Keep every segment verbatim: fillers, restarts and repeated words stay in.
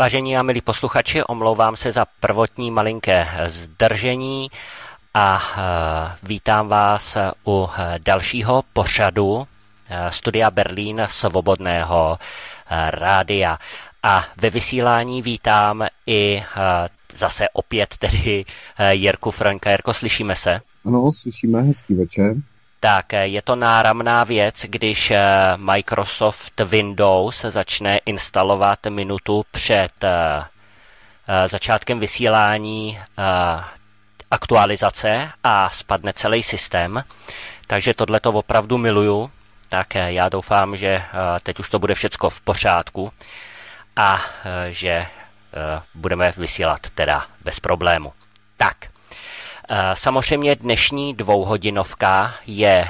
Vážení a milí posluchači, omlouvám se za prvotní malinké zdržení a vítám vás u dalšího pořadu Studia Berlín Svobodného rádia. A ve vysílání vítám i zase opět tedy Jirku Franka. Jirko, slyšíme se? Ano, slyšíme, hezký večer. Tak, je to náramná věc, když Microsoft Windows začne instalovat minutu před začátkem vysílání aktualizace a spadne celý systém. Takže tohleto opravdu miluju. Tak já doufám, že teď už to bude všecko v pořádku a že budeme vysílat teda bez problému. Tak. Samozřejmě dnešní dvouhodinovka je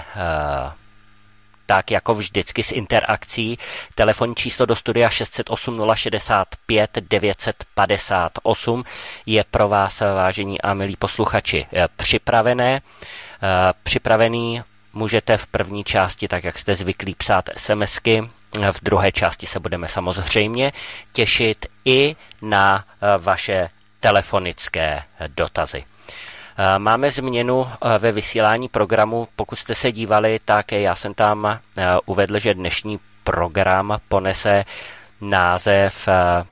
tak jako vždycky s interakcí. Telefonní číslo do studia šest set osm nula šedesát pět devět set padesát osm je pro vás, vážení a milí posluchači, připravené. Připravený můžete v první části, tak jak jste zvyklí, psát SMSky. V druhé části se budeme samozřejmě těšit i na vaše telefonické dotazy. Máme změnu ve vysílání programu. Pokud jste se dívali, tak já jsem tam uvedl, že dnešní program ponese název,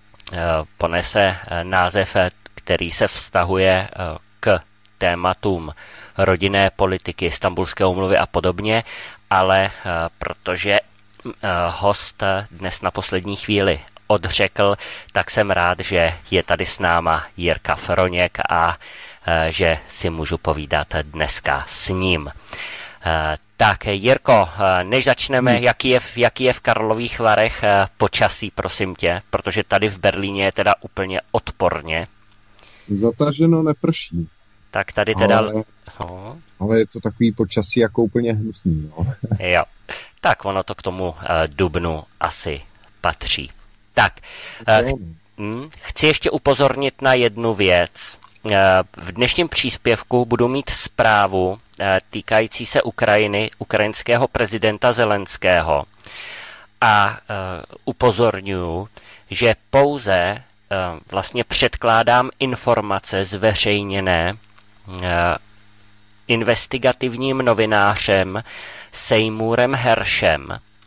ponese název, který se vztahuje k tématům rodinné politiky, Istanbulské úmluvy a podobně, ale protože host dnes na poslední chvíli odřekl, tak jsem rád, že je tady s náma Jirka Froněk a že si můžu povídat dneska s ním. Tak, Jirko, než začneme, jaký je, jaký je v Karlových Varech počasí, prosím tě, protože tady v Berlíně je teda úplně odporně. Zataženo, neprší. Tak tady teda... Ale, no. ale je to takový počasí jako úplně hnusný. No. Jo, tak ono to k tomu dubnu asi patří. Tak, ch- chci ještě upozornit na jednu věc. V dnešním příspěvku budu mít zprávu týkající se Ukrajiny, ukrajinského prezidenta Zelenského. A upozorňuji, že pouze vlastně předkládám informace zveřejněné investigativním novinářem Seymourem Heršem.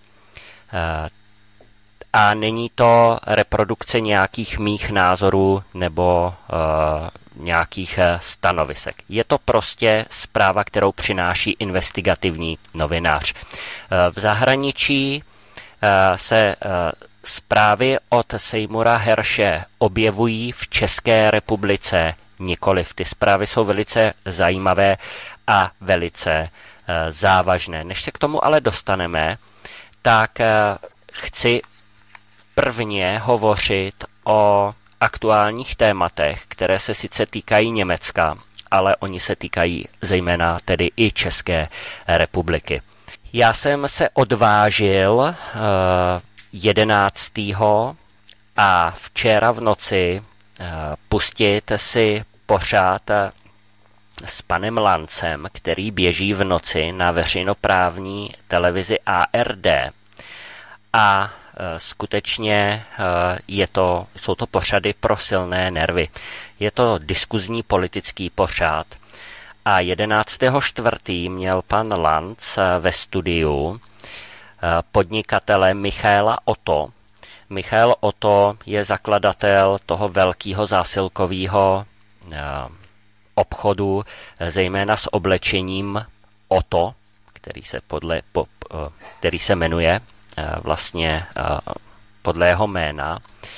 A není to reprodukce nějakých mých názorů nebo uh, nějakých stanovisek. Je to prostě zpráva, kterou přináší investigativní novinář. Uh, v zahraničí uh, se uh, zprávy od Seymoura Herše objevují, v České republice nikoliv. Ty zprávy jsou velice zajímavé a velice uh, závažné. Než se k tomu ale dostaneme, tak uh, chci prvně hovořit o aktuálních tématech, které se sice týkají Německa, ale oni se týkají zejména tedy i České republiky. Já jsem se odvážil uh, jedenáctého a včera v noci uh, pustit si pořád s panem Lancem, který běží v noci na veřejnoprávní televizi A R D. A skutečně je to, jsou to pořady pro silné nervy. Je to diskuzní politický pořad a jedenáctého čtvrtého měl pan Lanz ve studiu podnikatele Michaela Otto. Michael Otto je zakladatel toho velkého zásilkového obchodu, zejména s oblečením Otto, který se, podle, po, který se jmenuje vlastně podle jeho jména.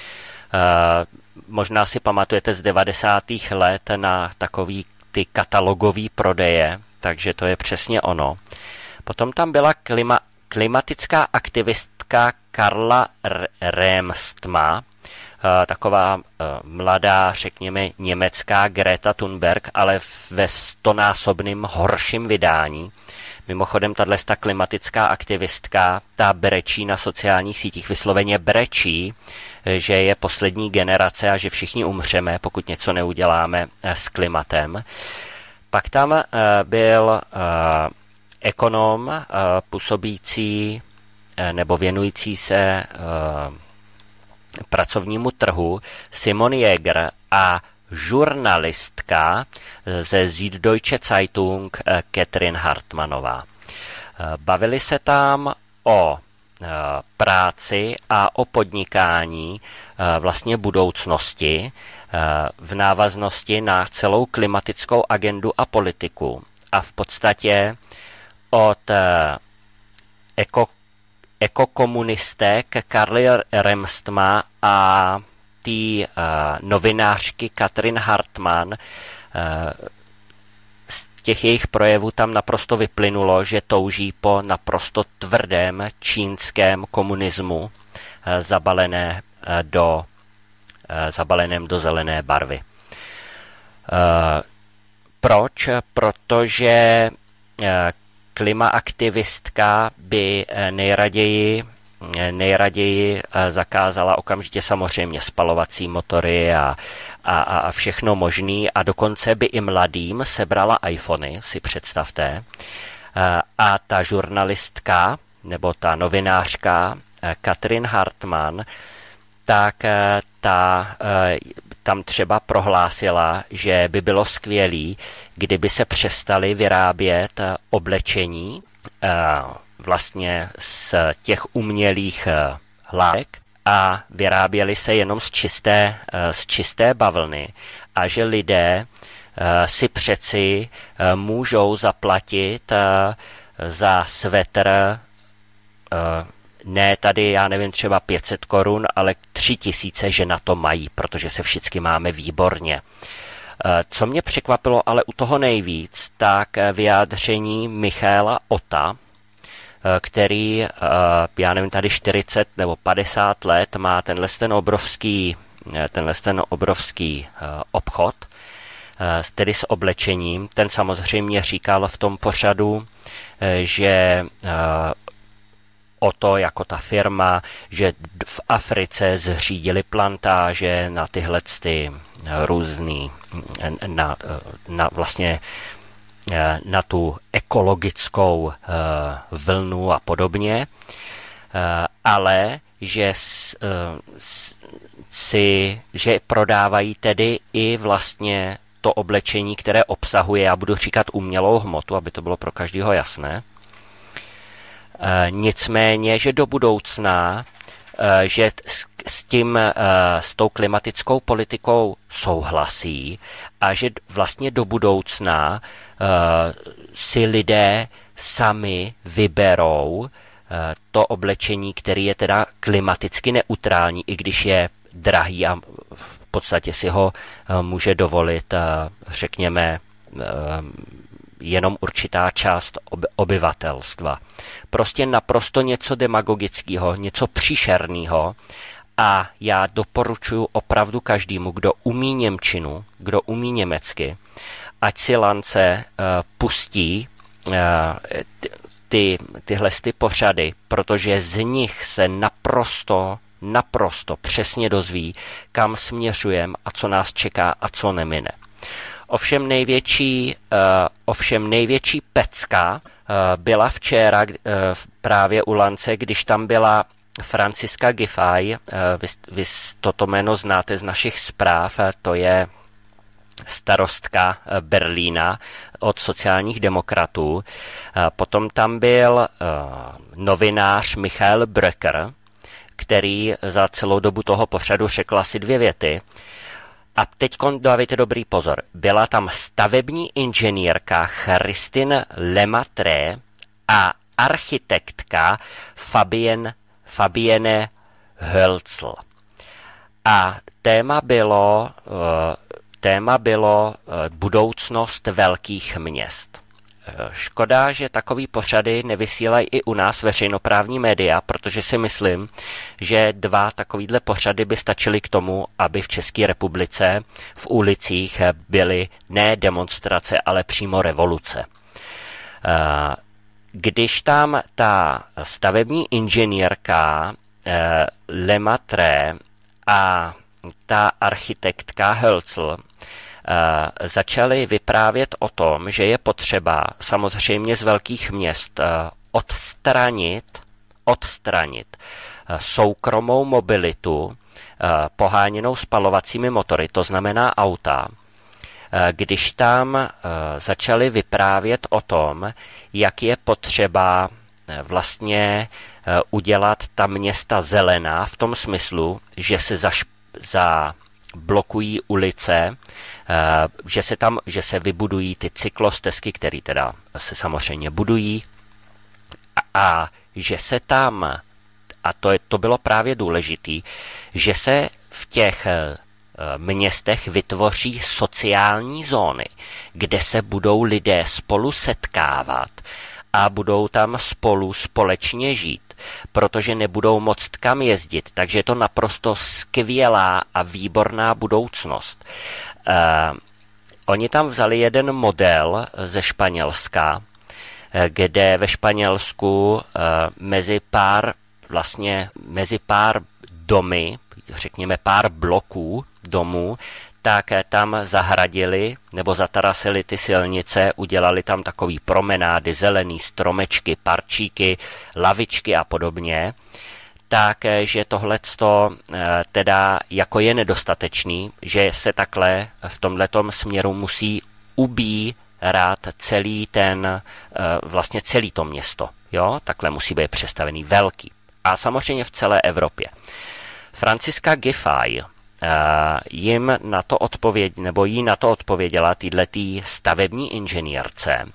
Možná si pamatujete z devadesátých let na takový ty katalogový prodeje, takže to je přesně ono. Potom tam byla klima, klimatická aktivistka Karla Remstma, taková mladá, řekněme, německá Greta Thunberg, ale ve stonásobným horším vydání. Mimochodem, tato klimatická aktivistka, ta brečí na sociálních sítích, vysloveně brečí, že je poslední generace a že všichni umřeme, pokud něco neuděláme s klimatem. Pak tam byl ekonom působící nebo věnující se pracovnímu trhu Simon Jäger a žurnalistka ze Süddeutsche Zeitung Catherine Hartmannová. Bavili se tam o práci a o podnikání vlastně budoucnosti v návaznosti na celou klimatickou agendu a politiku. A v podstatě od eko, ekokomunistek Karly Remstma a té novinářky Katrin Hartmann z těch jejich projevů tam naprosto vyplynulo, že touží po naprosto tvrdém čínském komunismu zabalené do, zabaleném do zelené barvy. Proč? Protože klimaaktivistka by nejraději, nejraději zakázala okamžitě samozřejmě spalovací motory a, a, a všechno možný a dokonce by i mladým sebrala iPhony, si představte. A ta žurnalistka nebo ta novinářka Katrin Hartmann, tak ta tam třeba prohlásila, že by bylo skvělý, kdyby se přestali vyrábět oblečení vlastně z těch umělých látek a vyráběly se jenom z čisté, z čisté bavlny a že lidé si přeci můžou zaplatit za svetr ne tady, já nevím, třeba pět set korun, ale tři tisíce, že na to mají, protože se všichni máme výborně. Co mě překvapilo ale u toho nejvíc, tak vyjádření Michaela Otta, který, já nevím, tady čtyřicet nebo padesát let má tenhle ten obrovský, tenhle ten obrovský obchod, tedy s oblečením. Ten samozřejmě říkal v tom pořadu, že Otto jako ta firma, že v Africe zřídili plantáže na tyhle ty různý, na, na vlastně na tu ekologickou vlnu a podobně, ale že si, že prodávají tedy i vlastně to oblečení, které obsahuje, já budu říkat umělou hmotu, aby to bylo pro každého jasné. Nicméně, že do budoucna, že s tím, s tou klimatickou politikou souhlasí a že vlastně do budoucna si lidé sami vyberou to oblečení, které je teda klimaticky neutrální, i když je drahý a v podstatě si ho může dovolit, řekněme, jenom určitá část obyvatelstva. Prostě naprosto něco demagogického, něco příšerného a já doporučuji opravdu každému, kdo umí němčinu, kdo umí německy, ať si lance uh, pustí uh, ty, tyhle ty pořady, protože z nich se naprosto, naprosto přesně dozví, kam směřujeme a co nás čeká a co nemine. Ovšem největší, uh, ovšem největší pecka uh, byla včera uh, právě u Lance, když tam byla Franciska Giffey, uh, vy, vy toto jméno znáte z našich zpráv, uh, to je starostka uh, Berlína od sociálních demokratů. Uh, potom tam byl uh, novinář Michael Bröcker, který za celou dobu toho pořadu řekl asi dvě věty. A teď dávajte dobrý pozor. Byla tam stavební inženýrka Christine Lemaitre a architektka Fabienne, Fabienne Hölzl. A téma bylo, téma bylo budoucnost velkých měst. Škoda, že takový pořady nevysílají i u nás veřejnoprávní média, protože si myslím, že dva takovýhle pořady by stačily k tomu, aby v České republice v ulicích byly ne demonstrace, ale přímo revoluce. Když tam ta stavební inženýrka Lemaitre a ta architektka Hölzl začali vyprávět o tom, že je potřeba samozřejmě z velkých měst odstranit, odstranit soukromou mobilitu poháněnou spalovacími motory, to znamená auta, když tam začali vyprávět o tom, jak je potřeba vlastně udělat ta města zelená v tom smyslu, že se zaš- za blokují ulice, že se tam, že se vybudují ty cyklostezky, které teda se samozřejmě budují, a, a že se tam, a to, je, to bylo právě důležitý, že se v těch městech vytvoří sociální zóny, kde se budou lidé spolu setkávat a budou tam spolu společně žít, protože nebudou moct kam jezdit, takže je to naprosto skvělá a výborná budoucnost. Uh, oni tam vzali jeden model ze Španělska, kde ve Španělsku uh, mezi pár vlastně mezi pár domy, řekněme pár bloků domů, tak tam zahradili nebo zatarasili ty silnice, udělali tam takový promenády, zelený stromečky, parčíky, lavičky a podobně, takže tohleto teda jako je nedostatečný, že se takhle v tomhletom směru musí ubírat celý ten, vlastně celý to město, jo, takhle musí být přestavený velký. A samozřejmě v celé Evropě. Franciska Giffey jim na to odpověď, nebo jí na to odpověděla týhletý stavební inženýrce,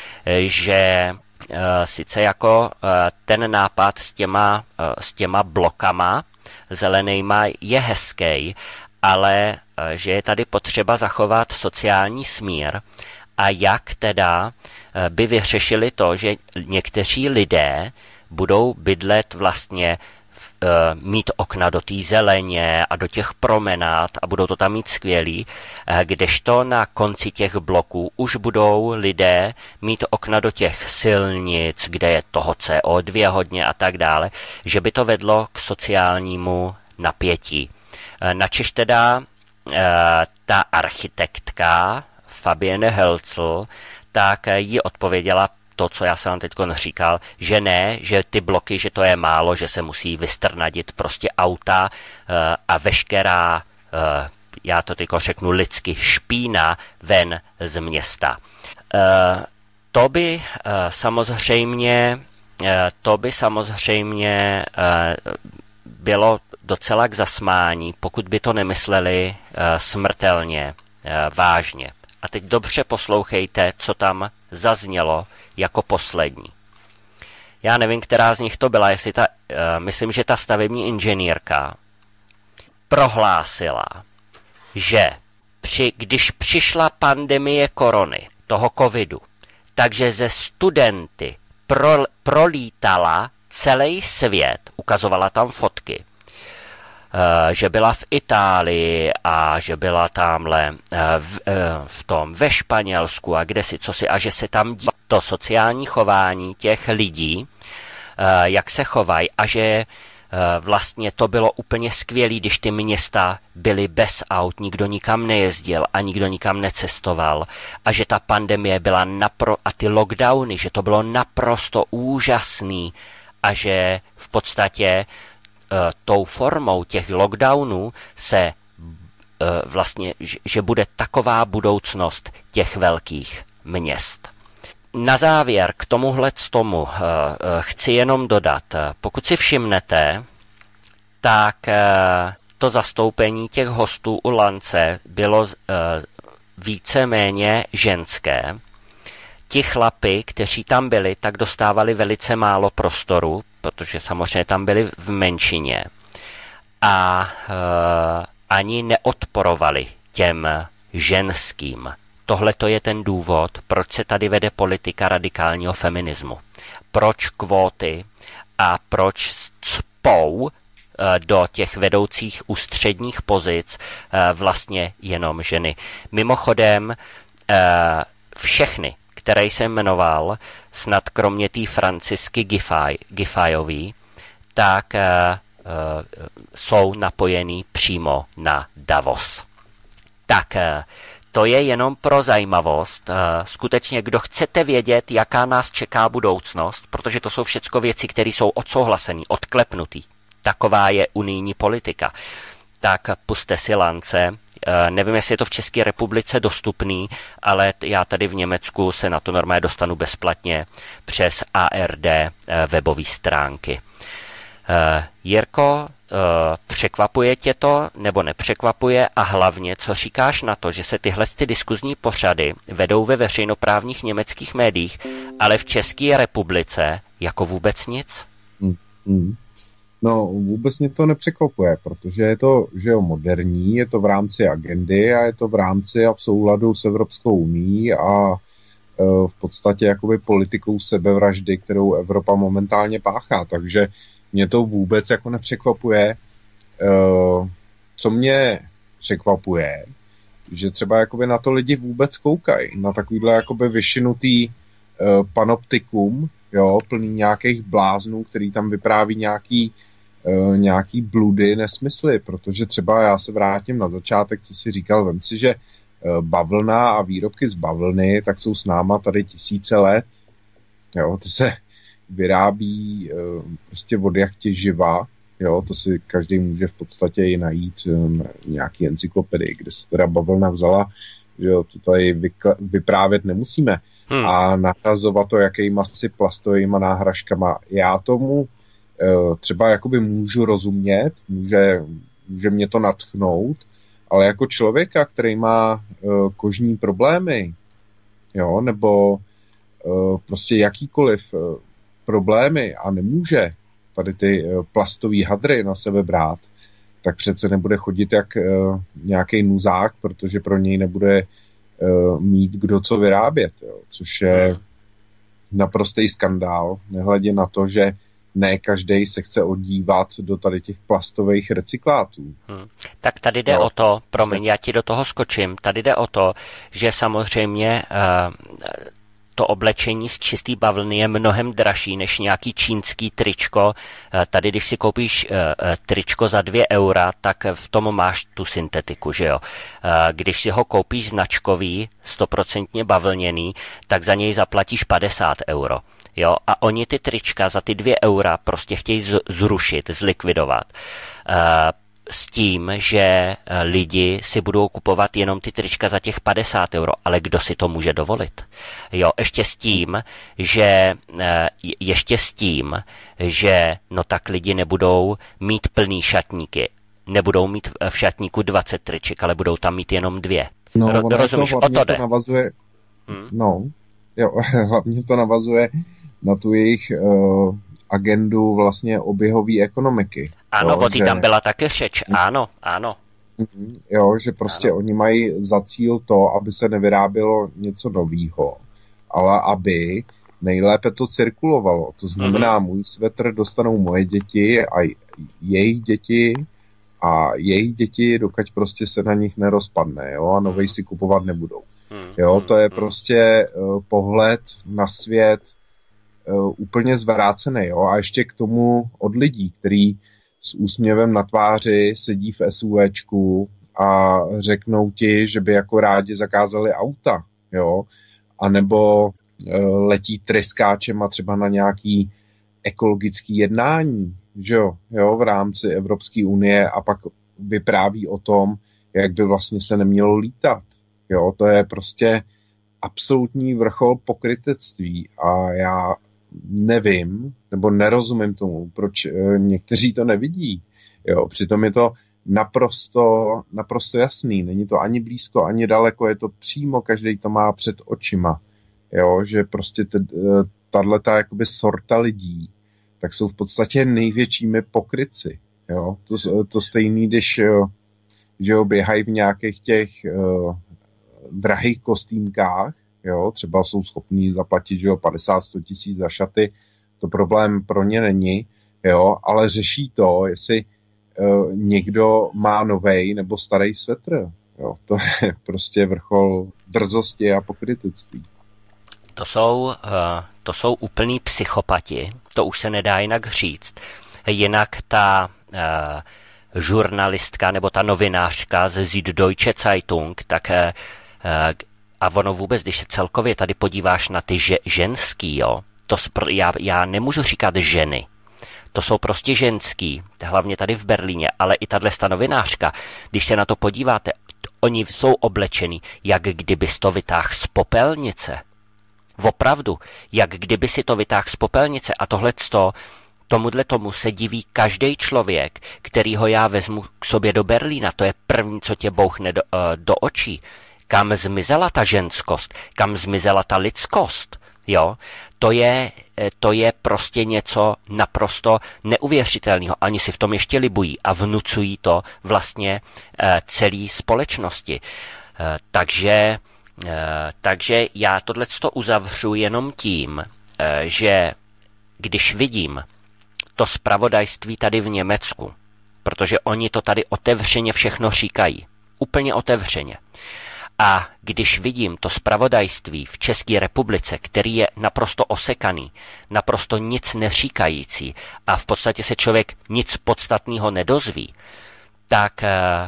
že sice jako ten nápad s těma, s těma blokama zelenýma je hezký, ale že je tady potřeba zachovat sociální smír a jak teda by vyřešili to, že někteří lidé budou bydlet vlastně mít okna do té zeleně a do těch promenád a budou to tam mít skvělý, kdežto na konci těch bloků už budou lidé mít okna do těch silnic, kde je toho C O dva hodně a tak dále, že by to vedlo k sociálnímu napětí. Načež teda ta architektka Fabienne Hölzl, tak jí odpověděla to, co já jsem vám teď říkal, že ne, že ty bloky, že to je málo, že se musí vystrnadit prostě auta a veškerá, já to teď řeknu lidsky, špína ven z města. To by samozřejmě, to by samozřejmě bylo docela k zasmání, pokud by to nemysleli smrtelně vážně. A teď dobře poslouchejte, co tam zaznělo jako poslední. Já nevím, která z nich to byla, jestli ta, uh, myslím, že ta stavební inženýrka prohlásila, že při, když přišla pandemie korony, toho covidu, takže ze studenty pro, prolítala celý svět, ukazovala tam fotky, že byla v Itálii a že byla tamhle v, v tom ve Španělsku a kde si, co si, a že se tam dí to sociální chování těch lidí, jak se chovají a že vlastně to bylo úplně skvělé, když ty města byly bez aut, nikdo nikam nejezdil a nikdo nikam necestoval a že ta pandemie byla napro, a ty lockdowny, že to bylo naprosto úžasný a že v podstatě tou formou těch lockdownů se vlastně, že bude taková budoucnost těch velkých měst. Na závěr k tomuhle tomu chci jenom dodat, pokud si všimnete, tak to zastoupení těch hostů u lance bylo víceméně ženské. Ti chlapi, kteří tam byli, tak dostávali velice málo prostoru, protože samozřejmě tam byli v menšině a e, ani neodporovali těm ženským. Tohle to je ten důvod, proč se tady vede politika radikálního feminismu. Proč kvóty a proč cpou e, do těch vedoucích ústředních pozic e, vlastně jenom ženy. Mimochodem e, všechny, které jsem jmenoval, snad kromě té Francisky Giffey, Giffeyový, tak uh, uh, jsou napojený přímo na Davos. Tak uh, to je jenom pro zajímavost. Uh, skutečně, kdo chcete vědět, jaká nás čeká budoucnost, protože to jsou všecko věci, které jsou odsouhlasené, odklepnutý. Taková je unijní politika. tak puste si Lance. Nevím, jestli je to v České republice dostupný, ale já tady v Německu se na to normálně dostanu bezplatně přes A R D webové stránky. Jirko, překvapuje tě to nebo nepřekvapuje a hlavně, co říkáš na to, že se tyhle ty diskuzní pořady vedou ve veřejnoprávních německých médiích, ale v České republice jako vůbec nic? Hmm, hmm. No, vůbec mě to nepřekvapuje, protože je to, že jo, moderní, je to v rámci agendy a je to v rámci a v souladu s Evropskou unií a e, v podstatě jakoby politikou sebevraždy, kterou Evropa momentálně páchá, takže mě to vůbec jako nepřekvapuje. E, co mě překvapuje, že třeba jakoby na to lidi vůbec koukají, na takovýhle jakoby vyšinutý e, panoptikum, jo, plný nějakých bláznů, který tam vypráví nějaký Uh, nějaký bludy, nesmysly, protože třeba já se vrátím na začátek, co jsi říkal, vem si, že uh, bavlna a výrobky z bavlny, tak jsou s náma tady tisíce let, jo, to se vyrábí uh, prostě od jachti živa, jo, to si každý může v podstatě i najít um, nějaký encyklopedii, kde se teda bavlna vzala, že jo, to tady vykla- vyprávět nemusíme hmm. a nahrazovat to jakýma si plastovýma náhražkama. Já tomu třeba jakoby můžu rozumět, může, může mě to nadchnout, ale jako člověka, který má uh, kožní problémy, jo, nebo uh, prostě jakýkoliv uh, problémy a nemůže tady ty uh, plastový hadry na sebe brát, tak přece nebude chodit jak uh, nějaký nuzák, protože pro něj nebude uh, mít kdo co vyrábět, jo, což je naprostý skandál, nehledě na to, že ne každý se chce odívat do tady těch plastových recyklátů. Hmm. Tak tady jde no. o to, promiň, já ti do toho skočím, tady jde o to, že samozřejmě uh, to oblečení z čistý bavlny je mnohem dražší než nějaký čínský tričko. Uh, tady, když si koupíš uh, tričko za dvě eura, tak v tom máš tu syntetiku, že jo. Uh, když si ho koupíš značkový, stoprocentně bavlněný, tak za něj zaplatíš padesát euro. Jo, a oni ty trička za ty dvě eura prostě chtějí z- zrušit, zlikvidovat. Uh, s tím, že lidi si budou kupovat jenom ty trička za těch padesát euro, ale kdo si to může dovolit? Jo, ještě s tím, že ještě s tím, že no tak lidi nebudou mít plný šatníky, nebudou mít v šatníku dvacet triček, ale budou tam mít jenom dvě. No, Ro- rozumíš, to, o to jde. To navazuje, hmm? no, jo, hlavně to navazuje na tu jejich uh, agendu vlastně oběhové ekonomiky. Ano, jo, o té že... tam byla také řeč, ano, ano. Jo, že prostě ano. Oni mají za cíl to, aby se nevyrábělo něco novýho, ale aby nejlépe to cirkulovalo. To znamená, mm-hmm. můj svetr dostanou moje děti a jejich děti a jejich děti, dokud prostě se na nich nerozpadne, jo, a novej si kupovat nebudou. Jo, to je prostě uh, pohled na svět uh, úplně zvrácený, jo, a ještě k tomu od lidí, který s úsměvem na tváři sedí v SUVčku a řeknou ti, že by jako rádi zakázali auta, jo, anebo uh, letí tryskáčem a třeba na nějaký ekologický jednání, že jo, jo, v rámci Evropské unie a pak vypráví o tom, jak by vlastně se nemělo lítat. Jo, to je prostě absolutní vrchol pokrytectví a já nevím, nebo nerozumím tomu, proč e, někteří to nevidí. Jo, přitom je to naprosto, naprosto jasný. Není to ani blízko, ani daleko, je to přímo, každý to má před očima. Jo, že prostě tato jakoby sorta lidí, tak jsou v podstatě největšími pokrytci. Jo, to, to stejný, když že jo, běhají v nějakých těch uh, drahých kostýmkách, jo, třeba jsou schopní zaplatit, že jo, padesát sto tisíc za šaty, to problém pro ně není, jo, ale řeší to, jestli uh, někdo má novej nebo starý svetr, jo, to je prostě vrchol drzosti a pokrytectví. To jsou, uh, to jsou úplný psychopati, to už se nedá jinak říct. Jinak ta uh, žurnalistka nebo ta novinářka ze Süddeutsche Zeitung, tak uh, a ono vůbec, když se celkově tady podíváš na ty že, ženský, jo, to spr- já, já nemůžu říkat ženy, to jsou prostě ženský, hlavně tady v Berlíně, ale i tato novinářka, když se na to podíváte, oni jsou oblečení, jak kdyby to vytáhl z popelnice. Opravdu, jak kdyby si to vytáhl z popelnice a tohleto, tomuhle tomu se diví každý člověk, kterýho já vezmu k sobě do Berlína. To je první, co tě bouchne do, uh, do očí. Kam zmizela ta ženskost? Kam zmizela ta lidskost? Jo? To je, to je prostě něco naprosto neuvěřitelného. Ani si v tom ještě libují a vnucují to vlastně uh, celé společnosti. Uh, takže, uh, takže já tohleto uzavřu jenom tím, uh, že když vidím to zpravodajství tady v Německu, protože oni to tady otevřeně všechno říkají. Úplně otevřeně. A když vidím to zpravodajství v České republice, který je naprosto osekaný, naprosto nic neříkající a v podstatě se člověk nic podstatného nedozví, tak uh, uh,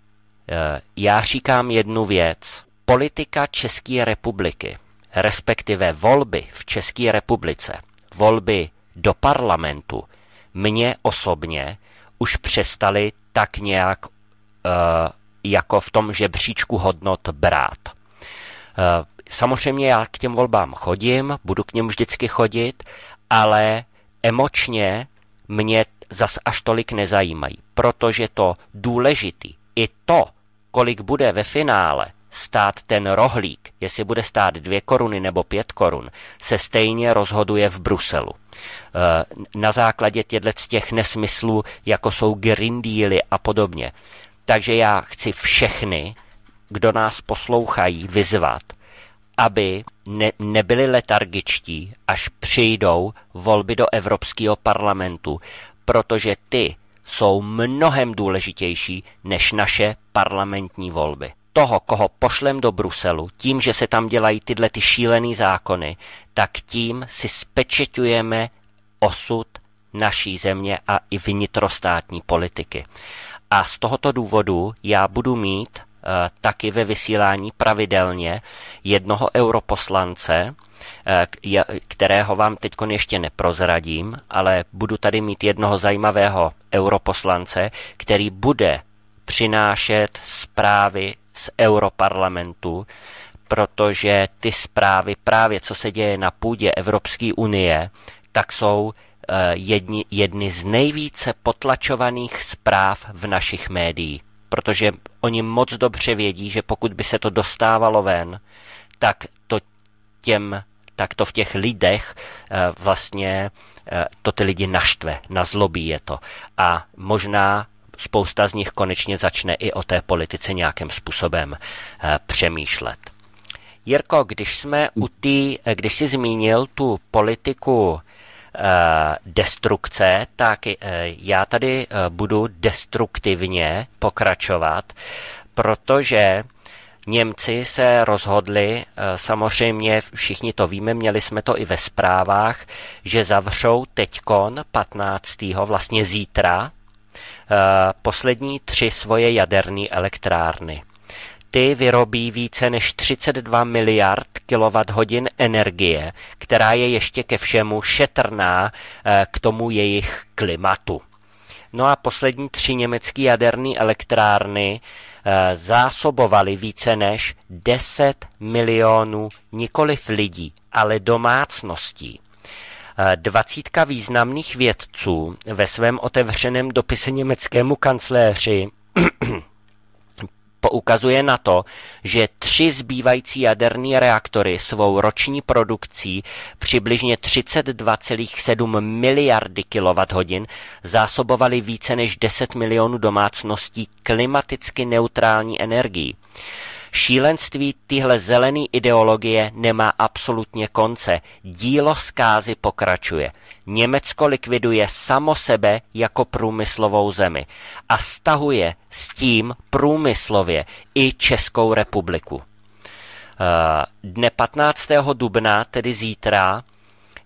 já říkám jednu věc. Politika České republiky, respektive volby v České republice, volby do parlamentu, mě osobně už přestali tak nějak uh, jako v tom žebříčku hodnot brát. Uh, samozřejmě já k těm volbám chodím, budu k něm vždycky chodit, ale emočně mě zas až tolik nezajímají, protože to důležitý, i to, kolik bude ve finále stát ten rohlík, jestli bude stát dvě koruny nebo pět korun, se stejně rozhoduje v Bruselu. Na základě těchto těch nesmyslů, jako jsou Green Dealy a podobně. Takže já chci všechny, kdo nás poslouchají, vyzvat, aby ne, nebyli letargičtí, až přijdou volby do Evropského parlamentu, protože ty jsou mnohem důležitější než naše parlamentní volby. Toho, koho pošlem do Bruselu, tím, že se tam dělají tyhle ty šílený zákony, tak tím si spečeťujeme osud naší země a i vnitrostátní politiky. A z tohoto důvodu já budu mít uh, taky ve vysílání pravidelně jednoho europoslance, uh, kterého vám teď ještě neprozradím, ale budu tady mít jednoho zajímavého europoslance, který bude přinášet zprávy z Europarlamentu, protože ty zprávy právě, co se děje na půdě Evropské unie, tak jsou jedni, jedny z nejvíce potlačovaných zpráv v našich médiích. Protože oni moc dobře vědí, že pokud by se to dostávalo ven, tak to těm, tak to v těch lidech vlastně to ty lidi naštve, nazlobí je to. A možná spousta z nich konečně začne i o té politice nějakým způsobem uh, přemýšlet. Jirko, když jsme u tý, když jsi zmínil tu politiku uh, destrukce, tak uh, já tady uh, budu destruktivně pokračovat, protože Němci se rozhodli, uh, samozřejmě všichni to víme, měli jsme to i ve zprávách, že zavřou teďkon patnáctého vlastně zítra, poslední tři svoje jaderné elektrárny. Ty vyrobí více než třicet dva miliard kilowatthodin energie, která je ještě ke všemu šetrná k tomu jejich klimatu. No a poslední tři německé jaderné elektrárny zásobovaly více než deset milionů nikoliv lidí, ale domácností. Dvacítka významných vědců ve svém otevřeném dopise německému kancléři poukazuje na to, že tři zbývající jaderné reaktory svou roční produkcí přibližně třicet dva celá sedm miliardy kilowatthodin zásobovaly více než deset milionů domácností klimaticky neutrální energií. Šílenství téhle zelené ideologie nemá absolutně konce. Dílo zkázy pokračuje. Německo likviduje samo sebe jako průmyslovou zemi a stahuje s tím průmyslově i Českou republiku. Dne patnáctého dubna, tedy zítra,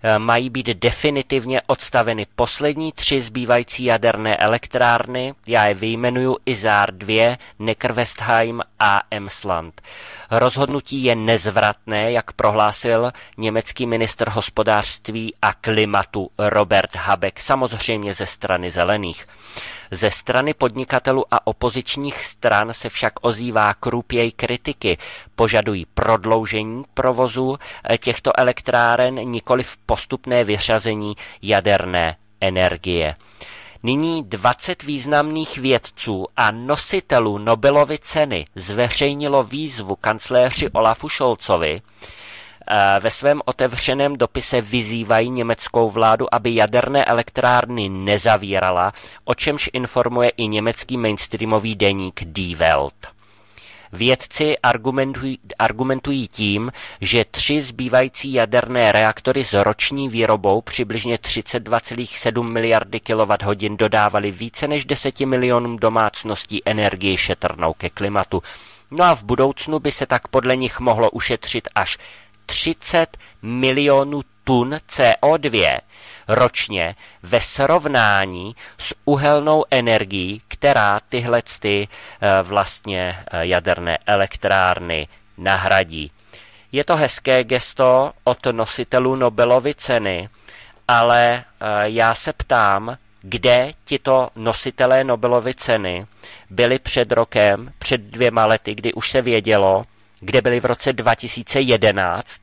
mají být definitivně odstaveny poslední tři zbývající jaderné elektrárny, já je vyjmenuju Isar dva, Neckarwestheim a Emsland. Rozhodnutí je nezvratné, jak prohlásil německý ministr hospodářství a klimatu Robert Habeck, samozřejmě ze strany zelených. Ze strany podnikatelů a opozičních stran se však ozývá krůpěj kritiky. Požadují prodloužení provozu těchto elektráren, nikoliv postupné vyřazení jaderné energie. Nyní dvacet významných vědců a nositelů Nobelovy ceny zveřejnilo výzvu kancléři Olafu Scholzovi. Ve svém otevřeném dopise vyzývají německou vládu, aby jaderné elektrárny nezavírala, o čemž informuje i německý mainstreamový deník Die Welt. Vědci argumentují, argumentují tím, že tři zbývající jaderné reaktory s roční výrobou přibližně třicet dva celá sedm miliardy kilowatthodin dodávaly více než deseti milionům domácností energii šetrnou ke klimatu. No a v budoucnu by se tak podle nich mohlo ušetřit až třicet milionů tun C O dva ročně ve srovnání s uhelnou energií, která tyhle ty vlastně jaderné elektrárny nahradí. Je to hezké gesto od nositelů Nobelovy ceny, ale já se ptám, kde tito nositelé Nobelovy ceny byli před rokem, před dvěma lety, kdy už se vědělo, kde byli v roce dva tisíce jedenáct,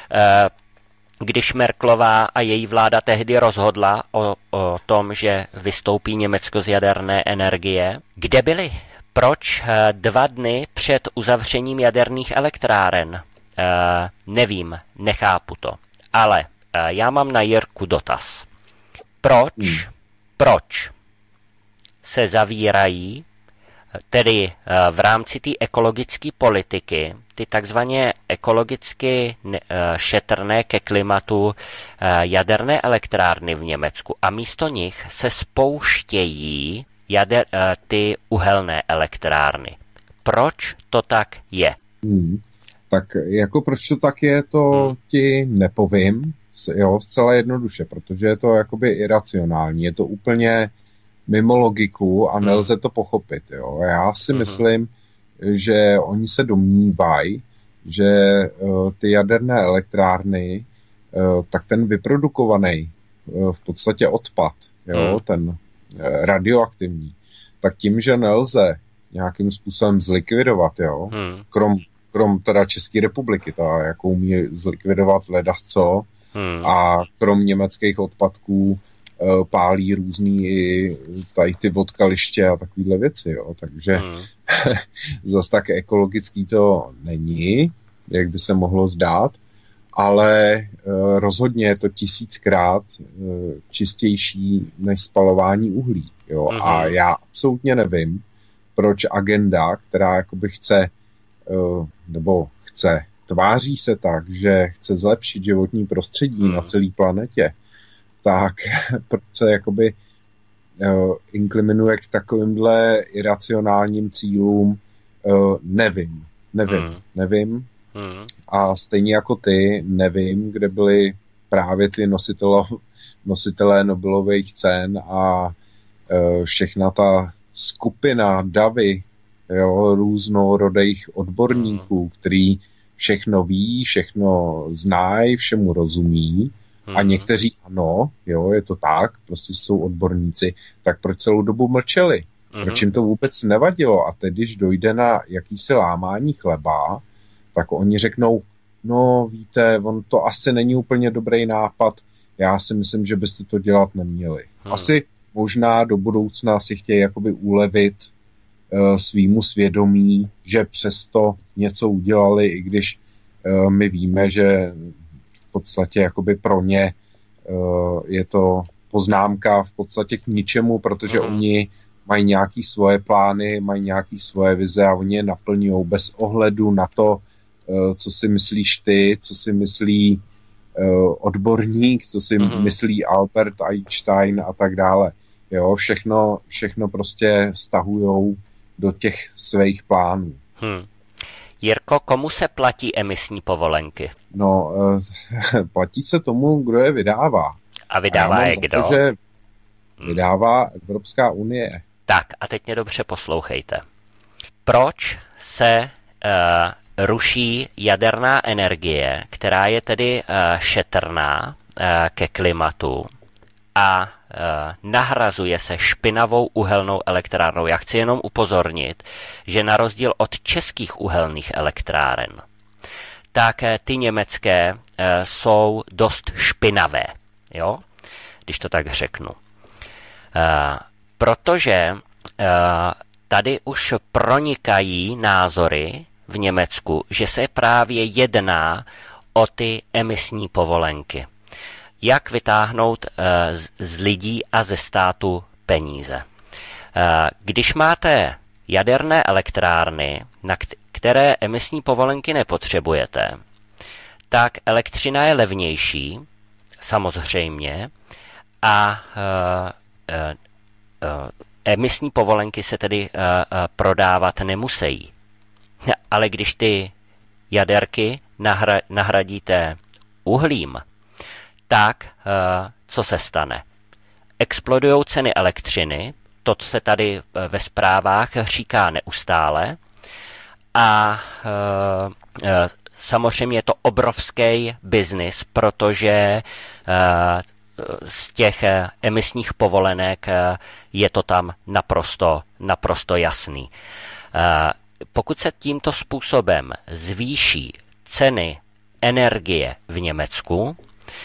když Merkelová a její vláda tehdy rozhodla o, o tom, že vystoupí Německo z jaderné energie. Kde byli? Proč dva dny před uzavřením jaderných elektráren? E, nevím, nechápu to. Ale e, já mám na Jirku dotaz. Proč, hmm. proč se zavírají, tedy v rámci té ekologické politiky, ty takzvaně ekologicky šetrné ke klimatu jaderné elektrárny v Německu a místo nich se spouštějí jader, ty uhelné elektrárny. Proč to tak je? Hmm. Tak jako proč to tak je, to hmm. ti nepovím, jo, zcela jednoduše, protože je to jakoby iracionální, je to úplně mimo logiku a nelze to pochopit. Jo. Já si uh-huh. myslím, že oni se domnívají, že uh, ty jaderné elektrárny, uh, tak ten vyprodukovaný uh, v podstatě odpad, jo, uh-huh. ten uh, radioaktivní, tak tím, že nelze nějakým způsobem zlikvidovat, jo, uh-huh. krom, krom teda České republiky, ta jako umí zlikvidovat ledasco uh-huh. a krom německých odpadků pálí různý i tady ty vodkaliště a takovýhle věci, jo. Takže hmm. zas tak ekologický to není, jak by se mohlo zdát, ale uh, rozhodně je to tisíckrát uh, čistější než spalování uhlí, jo. Hmm. A já absolutně nevím, proč agenda, která jakoby chce, uh, nebo chce, tváří se tak, že chce zlepšit životní prostředí hmm. na celé planetě, tak proč se jakoby uh, inkliminuje k takovýmhle iracionálním cílům, uh, nevím. Nevím. Hmm. Nevím. Hmm. A stejně jako ty, nevím, kde byly právě ty nositele, nositelé Nobelových cen a uh, všechna ta skupina davy, jo, různorodých odborníků, hmm. který všechno ví, všechno znají, všemu rozumí. A někteří ano, jo, je to tak, prostě jsou odborníci, tak proč celou dobu mlčeli? Proč jim to vůbec nevadilo? A teď, když dojde na jakýsi lámání chleba, tak oni řeknou, no víte, on to asi není úplně dobrý nápad, já si myslím, že byste to dělat neměli. Hmm. Asi možná do budoucna si chtějí jakoby ulevit uh, svýmu svědomí, že přesto něco udělali, i když uh, my víme, že v podstatě jakoby pro ně uh, je to poznámka v podstatě k ničemu, protože hmm. oni mají nějaký svoje plány, mají nějaký svoje vize a oni je naplňují bez ohledu na to, uh, co si myslíš ty, co si myslí uh, odborník, co si hmm. myslí Albert Einstein a tak dále. Jo, všechno, všechno prostě stahujou do těch svých plánů. Hmm. Jirko, komu se platí emisní povolenky? No, platí se tomu, kdo je vydává. A vydává a je kdo? To, že vydává Evropská unie. Tak a teď mě dobře poslouchejte. Proč se uh, ruší jaderná energie, která je tedy uh, šetrná uh, ke klimatu a uh, nahrazuje se špinavou uhelnou elektrárnou? Já chci jenom upozornit, že na rozdíl od českých uhelných elektráren, tak uh, ty německé uh, jsou dost špinavé, jo? Když to tak řeknu. Uh, protože uh, tady už pronikají názory v Německu, že se právě jedná o ty emisní povolenky. Jak vytáhnout uh, z, z lidí a ze státu peníze. Uh, když máte jaderné elektrárny, na které emisní povolenky nepotřebujete, tak elektřina je levnější, samozřejmě, a uh, uh, uh, emisní povolenky se tedy uh, uh, prodávat nemusí. Ale když ty jaderky nahra- nahradíte uhlím, tak uh, co se stane? Explodujou ceny elektřiny, to se tady uh, ve zprávách říká neustále, a uh, uh, samozřejmě je to obrovský biznis, protože uh, z těch emisních povolenek je to tam naprosto, naprosto jasný. Pokud se tímto způsobem zvýší ceny energie v Německu,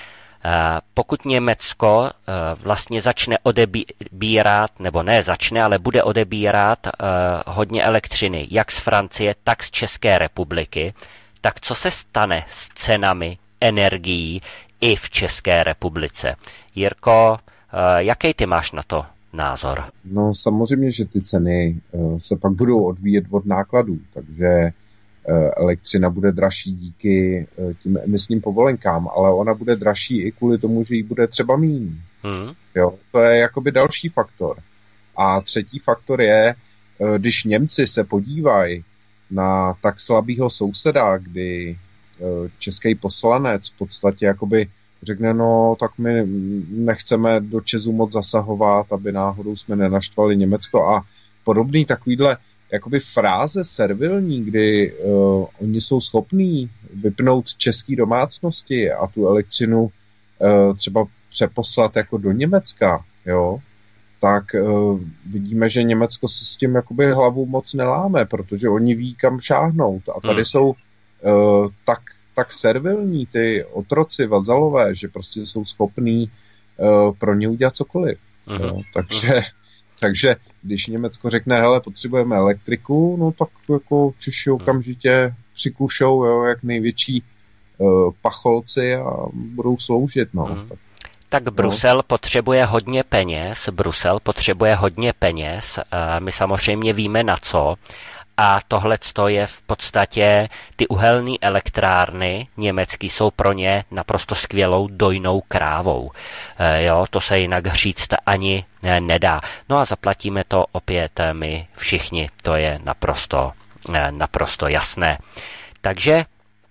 pokud Německo vlastně začne odebírat, nebo ne začne, ale bude odebírat hodně elektřiny, jak z Francie, tak z České republiky, tak co se stane s cenami energií i v České republice? Jirko, jaký ty máš na to názor? No samozřejmě, že ty ceny se pak budou odvíjet od nákladů, takže elektřina bude dražší díky tím emisním povolenkám, ale ona bude dražší i kvůli tomu, že jí bude třeba míň. Hmm. Jo, to je jakoby další faktor. A třetí faktor je, když Němci se podívají na tak slabýho souseda, kdy český poslanec v podstatě jakoby řekne, no tak my nechceme do Česu moc zasahovat, aby náhodou jsme nenaštvali Německo a podobný takovýhle jakoby fráze servilní, kdy uh, oni jsou schopní vypnout české domácnosti a tu elektřinu uh, třeba přeposlat jako do Německa, jo, tak uh, vidíme, že Německo se s tím jakoby hlavu moc neláme, protože oni ví, kam šáhnout. A tady hmm. jsou uh, tak, tak servilní ty otroci, vazalové, že prostě jsou schopní uh, pro ně udělat cokoliv. Hmm. Jo. Takže, hmm. takže když Německo řekne, hele, potřebujeme elektriku, no tak jako Češi okamžitě přiklušou, jo, jak největší uh, pacholci a budou sloužit, no. Hmm. Tak. Tak Brusel no. potřebuje hodně peněz, Brusel potřebuje hodně peněz, my samozřejmě víme na co, a tohleto je v podstatě, ty uhelné elektrárny německý jsou pro ně naprosto skvělou dojnou krávou. Jo, to se jinak říct ani nedá. No a zaplatíme to opět my všichni, to je naprosto, naprosto jasné. Takže,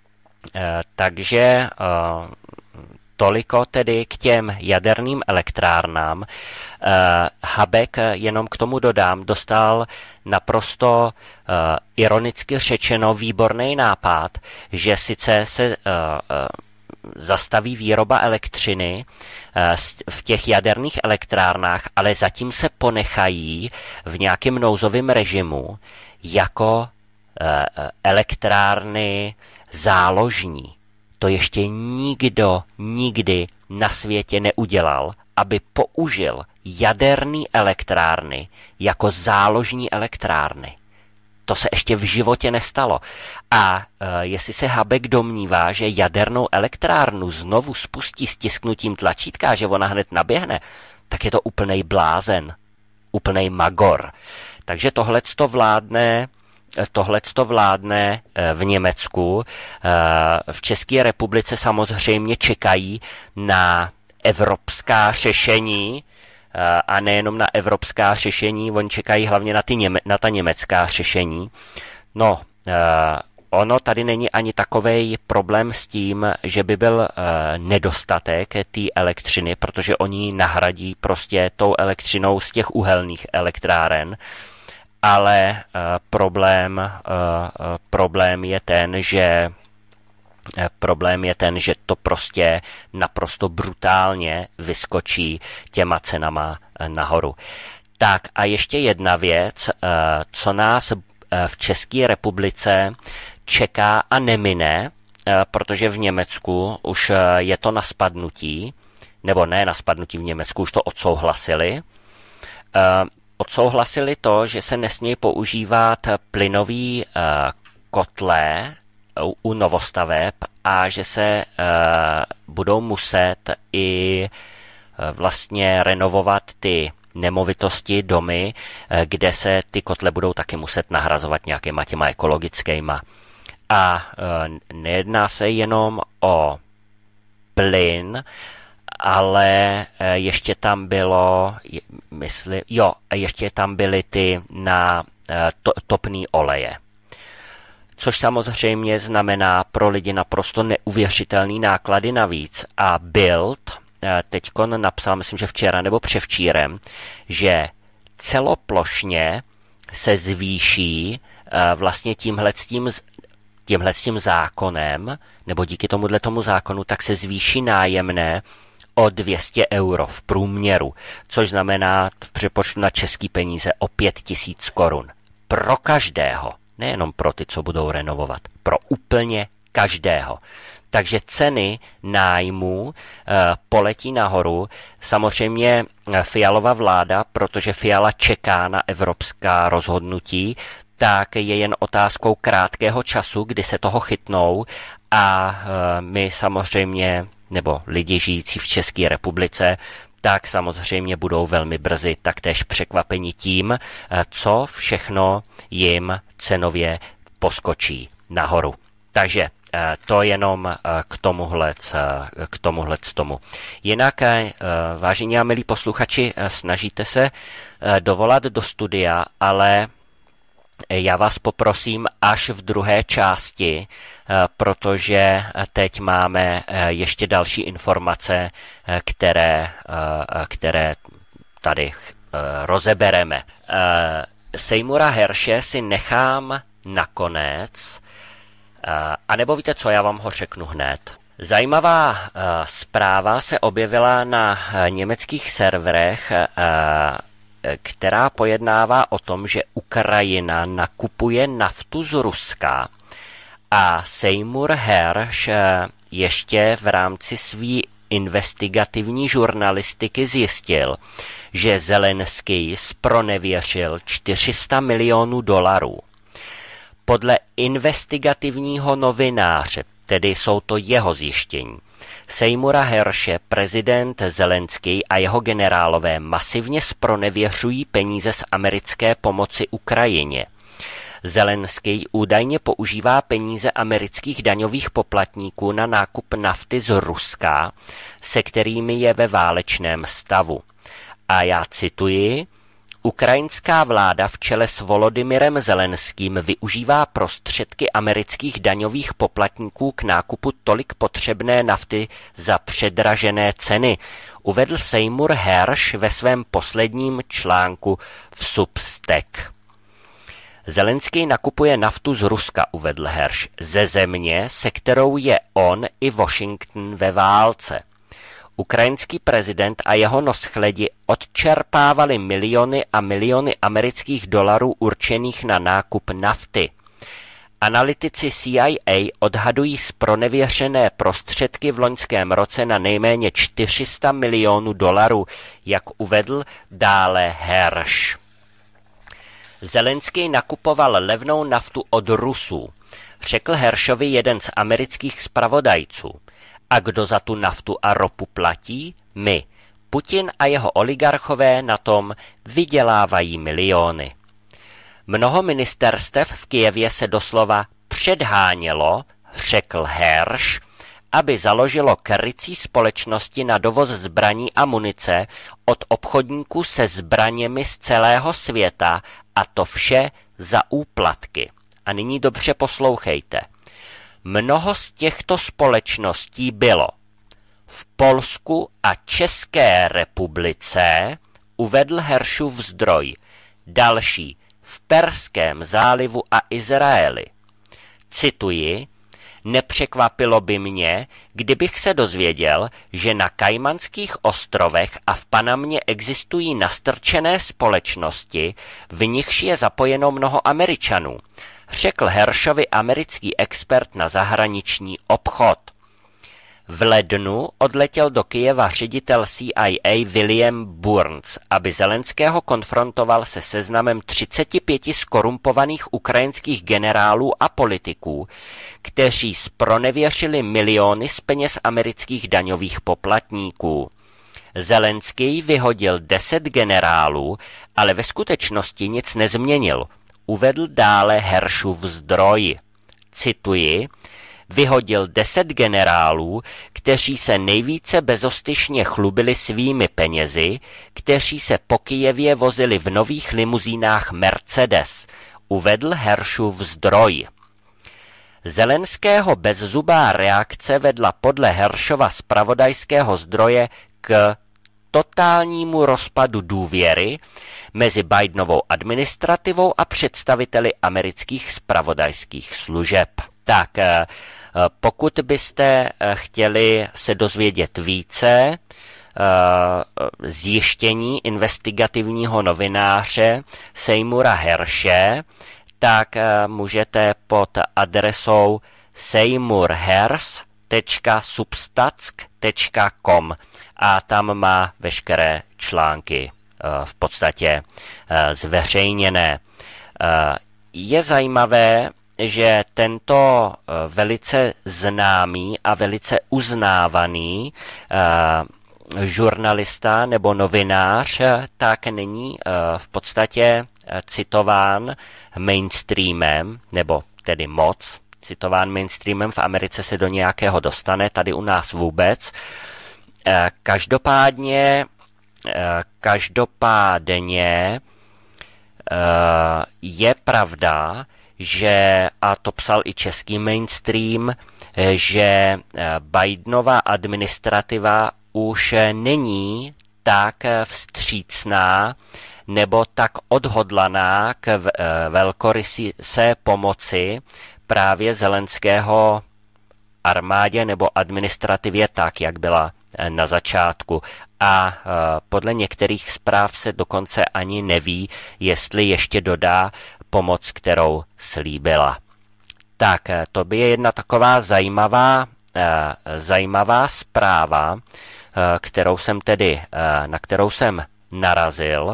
takže toliko tedy k těm jaderným elektrárnám. Habeck, jenom k tomu dodám, dostal naprosto uh, ironicky řečeno výborný nápad, že sice se uh, uh, zastaví výroba elektřiny uh, v těch jaderných elektrárnách, ale zatím se ponechají v nějakém nouzovém režimu jako uh, elektrárny záložní. To ještě nikdo nikdy na světě neudělal, aby použil jaderné elektrárny jako záložní elektrárny. To se ještě v životě nestalo. A e, jestli se Habeck domnívá, že jadernou elektrárnu znovu spustí stisknutím tlačítka, že ona hned naběhne, tak je to úplnej blázen, úplnej magor. Takže tohleto vládne Tohleto vládne v Německu. V České republice samozřejmě čekají na evropská řešení a nejenom na evropská řešení, oni čekají hlavně na, ty něme, na ta německá řešení. No, ono tady není ani takovej problém s tím, že by byl e, nedostatek té elektřiny, protože oni ji nahradí prostě tou elektřinou z těch uhelných elektráren, ale e, problém, e, problém je ten, že Problém je ten, že to prostě naprosto brutálně vyskočí těma cenama nahoru. Tak a ještě jedna věc, co nás v České republice čeká a nemine, protože v Německu už je to na spadnutí, nebo ne na spadnutí v Německu, už to odsouhlasili. Odsouhlasili to, že se nesmí používat plynový kotle u novostaveb a že se uh, budou muset i uh, vlastně renovovat ty nemovitosti, domy, uh, kde se ty kotle budou taky muset nahrazovat nějakýma těma ekologickýma. A uh, nejedná se jenom o plyn, ale uh, ještě tam bylo, myslím, jo, ještě tam byly ty na uh, to, topný oleje. Což samozřejmě znamená pro lidi naprosto neuvěřitelný náklady navíc. A Bild teďkon napsal, myslím, že včera nebo převčírem, že celoplošně se zvýší vlastně tímhletím, tímhletím zákonem, nebo díky tomuhle tomu zákonu, tak se zvýší nájemné o dvě stě euro v průměru, což znamená v přepočtu na český peníze o pět tisíc korun. Pro každého. Nejenom pro ty, co budou renovovat, pro úplně každého. Takže ceny nájmů e, poletí nahoru. Samozřejmě Fialova vláda, protože Fiala čeká na evropská rozhodnutí, tak je jen otázkou krátkého času, kdy se toho chytnou a e, my samozřejmě, nebo lidi žijící v České republice, tak samozřejmě budou velmi brzy taktéž překvapeni tím, co všechno jim cenově poskočí nahoru. Takže to jenom k tomuhle, k tomuhle tomu. Jinak, vážení a milí posluchači, snažíte se dovolat do studia, ale já vás poprosím až v druhé části, protože teď máme ještě další informace, které, které tady rozebereme. Seymoura Hershe si nechám nakonec, anebo víte co, já vám ho řeknu hned. Zajímavá zpráva se objevila na německých serverech, která pojednává o tom, že Ukrajina nakupuje naftu z Ruska a Seymour Hersh ještě v rámci své investigativní žurnalistiky zjistil, že Zelenský zpronevěřil čtyři sta milionů dolarů. Podle investigativního novináře, tedy jsou to jeho zjištění, Seymoura Hershe prezident Zelenský a jeho generálové masivně zpronevěřují peníze z americké pomoci Ukrajině. Zelenský údajně používá peníze amerických daňových poplatníků na nákup nafty z Ruska, se kterými je ve válečném stavu. A já cituji, ukrajinská vláda v čele s Volodymyrem Zelenským využívá prostředky amerických daňových poplatníků k nákupu tolik potřebné nafty za předražené ceny, uvedl Seymour Hersh ve svém posledním článku v Substack. Zelenský nakupuje naftu z Ruska, uvedl Hersh, ze země, se kterou je on i Washington ve válce. Ukrajinský prezident a jeho noschledi odčerpávali miliony a miliony amerických dolarů určených na nákup nafty. Analytici C I A odhadují zpronevěřené prostředky v loňském roce na nejméně čtyři sta milionů dolarů, jak uvedl dále Hersh. Zelenský nakupoval levnou naftu od Rusů, řekl Hershovi jeden z amerických zpravodajců. A kdo za tu naftu a ropu platí? My. Putin a jeho oligarchové na tom vydělávají miliony. Mnoho ministerstev v Kyjevě se doslova předhánělo, řekl Hersh, aby založilo krycí společnosti na dovoz zbraní a munice od obchodníků se zbraněmi z celého světa, a to vše za úplatky. A nyní dobře poslouchejte. Mnoho z těchto společností bylo v Polsku a České republice, uvedl Heršův zdroj, další v Perském zálivu a Izraeli. Cituji, nepřekvapilo by mě, kdybych se dozvěděl, že na Kajmanských ostrovech a v Panamě existují nastrčené společnosti, v nichž je zapojeno mnoho Američanů, řekl Heršovi americký expert na zahraniční obchod. V lednu odletěl do Kyjeva ředitel C I A William Burns, aby Zelenského konfrontoval se seznamem třiceti pěti skorumpovaných ukrajinských generálů a politiků, kteří zpronevěřili miliony z peněz amerických daňových poplatníků. Zelenský vyhodil deset generálů, ale ve skutečnosti nic nezměnil, uvedl dále Heršův zdroj. Cituji, vyhodil deset generálů, kteří se nejvíce bezostyšně chlubili svými penězi, kteří se po Kyjevě vozili v nových limuzínách Mercedes, uvedl Heršův zdroj. Zelenského bezzubá reakce vedla podle Heršova zpravodajského zdroje k totálnímu rozpadu důvěry mezi Bidenovou administrativou a představiteli amerických zpravodajských služeb. Tak, pokud byste chtěli se dozvědět více zjištění investigativního novináře Seymoura Hershe, tak můžete pod adresou seymour hersh tečka substatsk tečka com a tam má veškeré články v podstatě zveřejněné. Je zajímavé, že tento velice známý a velice uznávaný uh, žurnalista nebo novinář tak není uh, v podstatě citován mainstreamem, nebo tedy moc citován mainstreamem, v Americe se do nějakého dostane, tady u nás vůbec. Uh, každopádně, uh, každopádně uh, je pravda, že, a to psal i český mainstream, že Bidenova administrativa už není tak vstřícná nebo tak odhodlaná k velkorysé pomoci právě Zelenského armádě nebo administrativě tak, jak byla na začátku. A podle některých zpráv se dokonce ani neví, jestli ještě dodá pomoc, kterou slíbila. Tak, to by je jedna taková zajímavá, zajímavá zpráva, kterou jsem tedy, na kterou jsem narazil.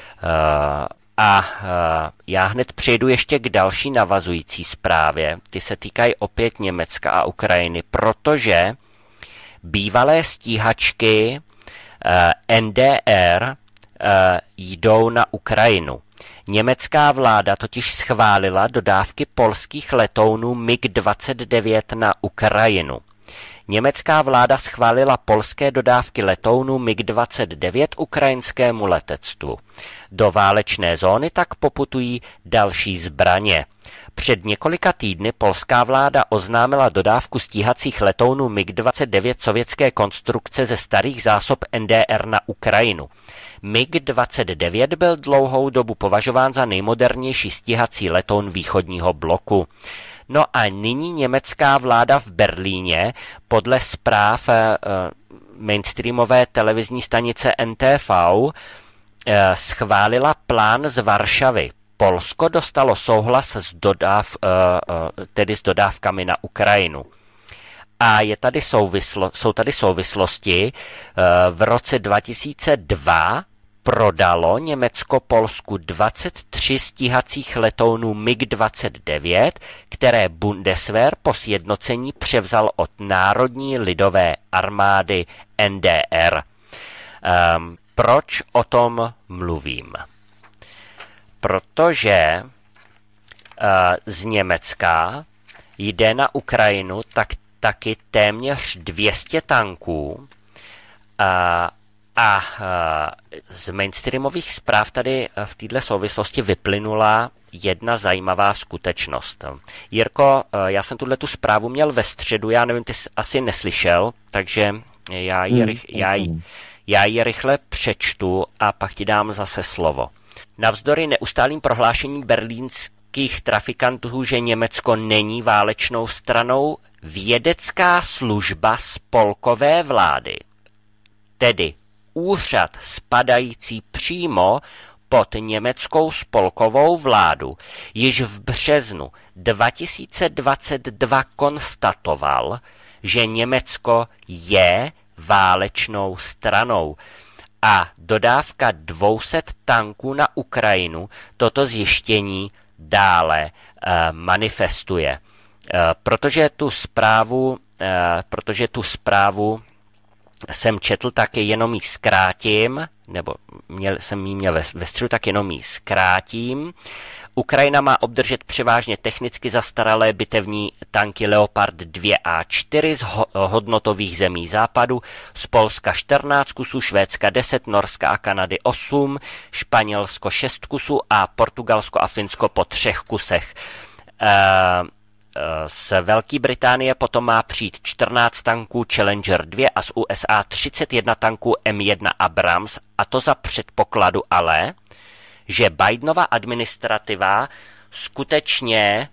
A já hned přejdu ještě k další navazující zprávě. Ty se týkají opět Německa a Ukrajiny, protože bývalé stíhačky N D R jdou na Ukrajinu. Německá vláda totiž schválila dodávky polských letounů M I G dvacet devět na Ukrajinu. Německá vláda schválila polské dodávky letounů M I G dvacet devět ukrajinskému letectvu. Do válečné zóny tak poputují další zbraně. Před několika týdny polská vláda oznámila dodávku stíhacích letounů M I G dvacet devět sovětské konstrukce ze starých zásob N D R na Ukrajinu. M I G dvacet devět byl dlouhou dobu považován za nejmodernější stíhací letoun východního bloku. No a nyní německá vláda v Berlíně podle zpráv eh, mainstreamové televizní stanice N T V eh, schválila plán z Varšavy. Polsko dostalo souhlas s, dodáv, eh, eh, tedy s dodávkami na Ukrajinu. A je tady souvislo, jsou tady souvislosti. Eh, v roce dva tisíce dva prodalo Německo Polsku dvacet tři stíhacích letounů M I G dvacet devět, které Bundeswehr po sjednocení převzal od Národní lidové armády N D R. Um, proč o tom mluvím? Protože uh, z Německa jde na Ukrajinu tak, taky téměř dvě stě tanků, uh, A z mainstreamových zpráv tady v této souvislosti vyplynula jedna zajímavá skutečnost. Jirko, já jsem tuhle tu zprávu měl ve středu, já nevím, ty jsi asi neslyšel, takže já ji, rych, já, ji, já ji rychle přečtu a pak ti dám zase slovo. Navzdory neustálým prohlášením berlínských trafikantů, že Německo není válečnou stranou, vědecká služba spolkové vlády, tedy úřad spadající přímo pod německou spolkovou vládu, již v březnu dva tisíce dvacet dva konstatoval, že Německo je válečnou stranou a dodávka dvě stě tanků na Ukrajinu toto zjištění dále uh, manifestuje. Uh, protože tu zprávu, uh, protože tu zprávu jsem četl, tak jenom ji zkrátím, nebo měl, jsem ji měl ve, ve středu, tak jenom ji zkrátím. Ukrajina má obdržet převážně technicky zastaralé bitevní tanky Leopard dva A čtyři z ho, hodnotových zemí západu, z Polska čtrnáct kusů, Švédska deset, Norska a Kanady osm, Španělsko šest kusů a Portugalsko a Finsko po třech kusech. Uh, Z Velké Británie potom má přijít čtrnáct tanků Challenger dva a z U S A třicet jedna tanků M jedna Abrams, a to za předpokladu ale, že Bidenova administrativa skutečně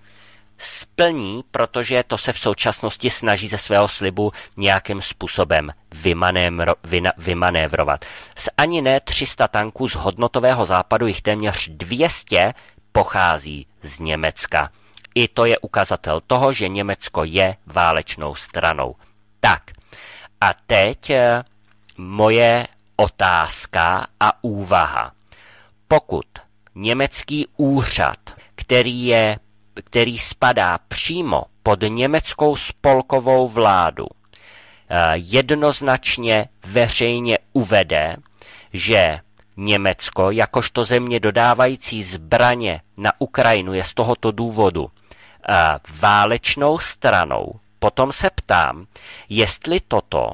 splní, protože to se v současnosti snaží ze svého slibu nějakým způsobem vymanévro, vyna, vymanévrovat. Z ani ne tři sta tanků z hodnotového západu, jich téměř dvě stě pochází z Německa. I to je ukazatel toho, že Německo je válečnou stranou. Tak, a teď moje otázka a úvaha. Pokud německý úřad, který, je, který spadá přímo pod německou spolkovou vládu, jednoznačně veřejně uvede, že Německo, jakožto země dodávající zbraně na Ukrajinu, je z tohoto důvodu válečnou stranou, potom se ptám, jestli toto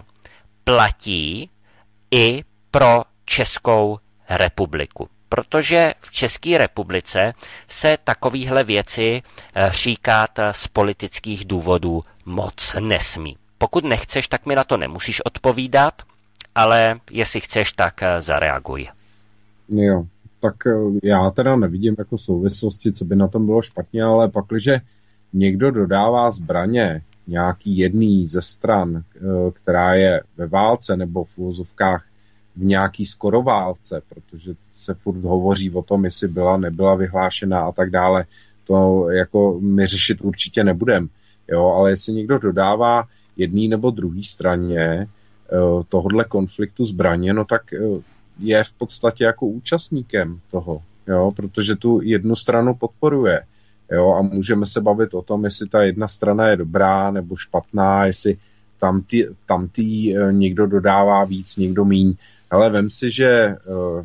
platí i pro Českou republiku. Protože v České republice se takovéhle věci říkat z politických důvodů moc nesmí. Pokud nechceš, tak mi na to nemusíš odpovídat, ale jestli chceš, tak zareaguj. Jo, tak já teda nevidím jako souvislosti, co by na tom bylo špatně, ale pakliže někdo dodává zbraně nějaký jedný ze stran, která je ve válce nebo v uvozovkách v nějaký skoroválce, protože se furt hovoří o tom, jestli byla, nebyla vyhlášena a tak dále, to jako my řešit určitě nebudem. Jo, ale jestli někdo dodává jedný nebo druhý straně tohodle konfliktu zbraně, no tak je v podstatě jako účastníkem toho, jo, protože tu jednu stranu podporuje. Jo, a můžeme se bavit o tom, jestli ta jedna strana je dobrá nebo špatná, jestli tam ty, tam ty někdo dodává víc, někdo míň. Ale vem si, že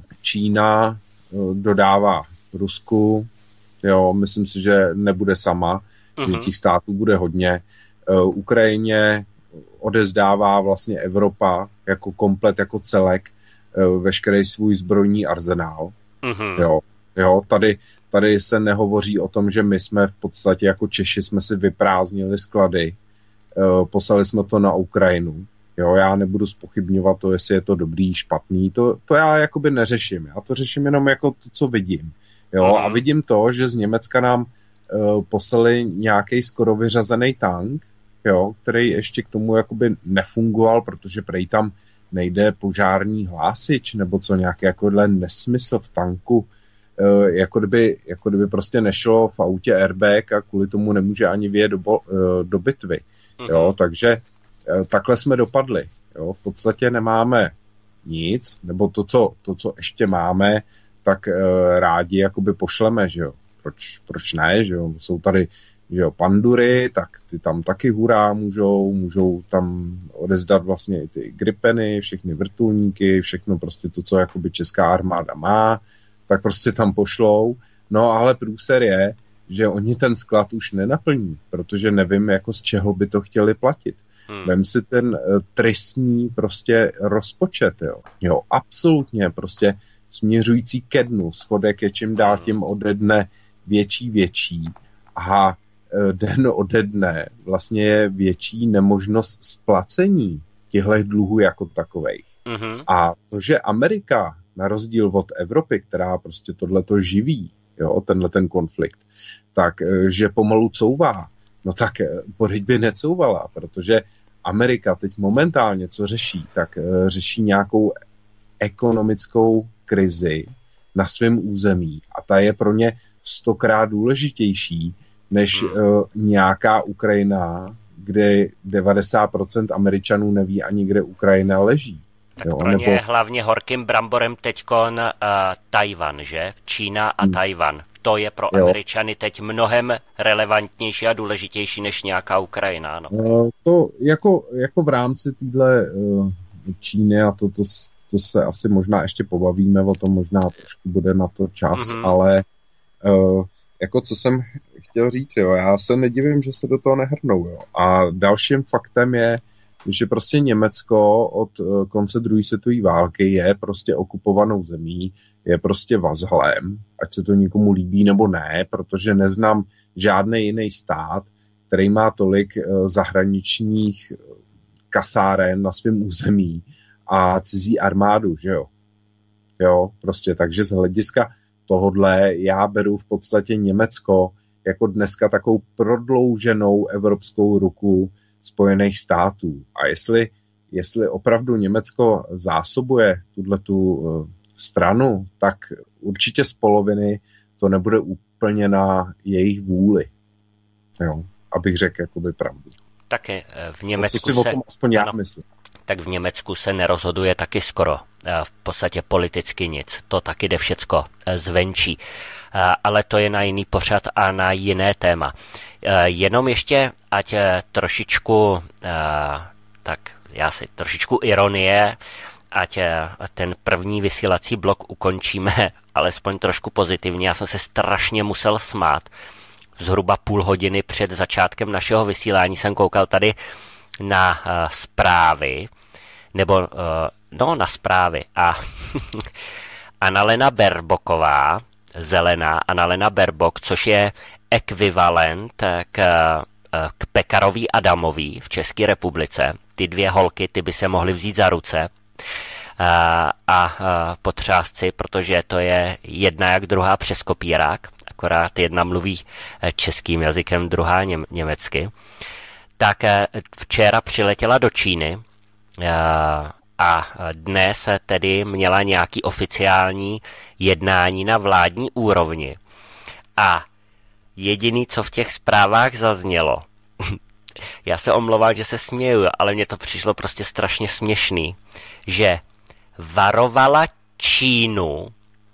Čína dodává Rusku, jo, myslím si, že nebude sama, uh-huh. že těch států bude hodně. Ukrajině odezdává vlastně Evropa jako komplet, jako celek, veškerý svůj zbrojní arzenál. Uh-huh. Jo, jo, tady Tady se nehovoří o tom, že my jsme v podstatě jako Češi jsme si vyprázdnili sklady, poslali jsme to na Ukrajinu. Jo, já nebudu zpochybňovat to, jestli je to dobrý, špatný, to, to já jakoby neřeším. Já to řeším jenom jako to, co vidím. Jo, a vidím to, že z Německa nám uh, poslali nějaký skoro vyřazený tank, jo, který ještě k tomu jakoby nefungoval, protože prej tam nejde požární hlásič, nebo co nějaký jakohle nesmysl v tanku, Jako kdyby, jako kdyby prostě nešlo v autě airbag a kvůli tomu nemůže ani vyjet do, do bitvy. Mm-hmm. Jo, takže takhle jsme dopadli. Jo, v podstatě nemáme nic, nebo to, co, to, co ještě máme, tak rádi jakoby pošleme, že jo. Proč, proč ne, že jo. Jsou tady, že jo, pandury, tak ty tam taky hurá můžou, můžou tam odezdat vlastně i ty gripeny, všechny vrtulníky, všechno prostě to, co jakoby česká armáda má, tak prostě tam pošlou. No ale průser je, že oni ten sklad už nenaplní, protože nevím, jako z čeho by to chtěli platit. Hmm. Vem si ten uh, tristní prostě rozpočet, jo. Jo, absolutně prostě směřující ke dnu, schodek je čím dál tím ode dne větší, větší a uh, den ode dne vlastně je větší nemožnost splacení těchto dluhů jako takovejch. Hmm. A to, že Amerika, na rozdíl od Evropy, která prostě tohleto živí, jo, tenhle ten konflikt, tak, že pomalu couvá, no tak pořád by necouvala, protože Amerika teď momentálně, co řeší, tak řeší nějakou ekonomickou krizi na svém území a ta je pro ně stokrát důležitější než hmm. uh, nějaká Ukrajina, kde devadesát procent Američanů neví ani, kde Ukrajina leží. Tak jo, pro ně nebo... hlavně horkým bramborem teďkon uh, Tajvan, že? Čína a hmm. Tajvan. To je pro jo. Američany teď mnohem relevantnější a důležitější než nějaká Ukrajina. No. Uh, to jako, jako v rámci téhle uh, Číny, a to, to, to se asi možná ještě pobavíme, o tom možná trošku bude na to čas, mm-hmm. ale uh, jako co jsem chtěl říct, jo, já se nedivím, že se do toho nehrnou. Jo. A dalším faktem je, že prostě Německo od konce druhé světové války je prostě okupovanou zemí, je prostě vazalem, ať se to nikomu líbí nebo ne, protože neznám žádný jiný stát, který má tolik zahraničních kasáren na svém území a cizí armádu, že jo. Jo, prostě takže z hlediska tohodle já beru v podstatě Německo jako dneska takovou prodlouženou evropskou ruku Spojených států. A jestli, jestli opravdu Německo zásobuje tuhletu uh, stranu, tak určitě z poloviny to nebude úplně na jejich vůli. Jo, abych řekl jakoby pravdu. Taky v Německu si se... o tom aspoň já myslím. Tak v Německu se nerozhoduje taky skoro. V podstatě politicky nic. To taky jde všecko zvenčí. Ale to je na jiný pořad a na jiné téma. Jenom ještě, ať trošičku, tak já si trošičku ironie, ať ten první vysílací blok ukončíme alespoň trošku pozitivně. Já jsem se strašně musel smát. Zhruba půl hodiny před začátkem našeho vysílání jsem koukal tady na uh, zprávy, nebo uh, no na zprávy a Annalena Baerbocková, zelená Annalena Baerbock, což je ekvivalent k, k Pekarový Adamový v České republice. Ty dvě holky, ty by se mohly vzít za ruce a, a potřást si, protože to je jedna jak druhá přes kopírák, akorát jedna mluví českým jazykem, druhá něm, německy. Tak včera přiletěla do Číny a dnes tedy měla nějaký oficiální jednání na vládní úrovni. A jediný, co v těch zprávách zaznělo, já se omlouvám, že se směju, ale mně to přišlo prostě strašně směšný, že varovala Čínu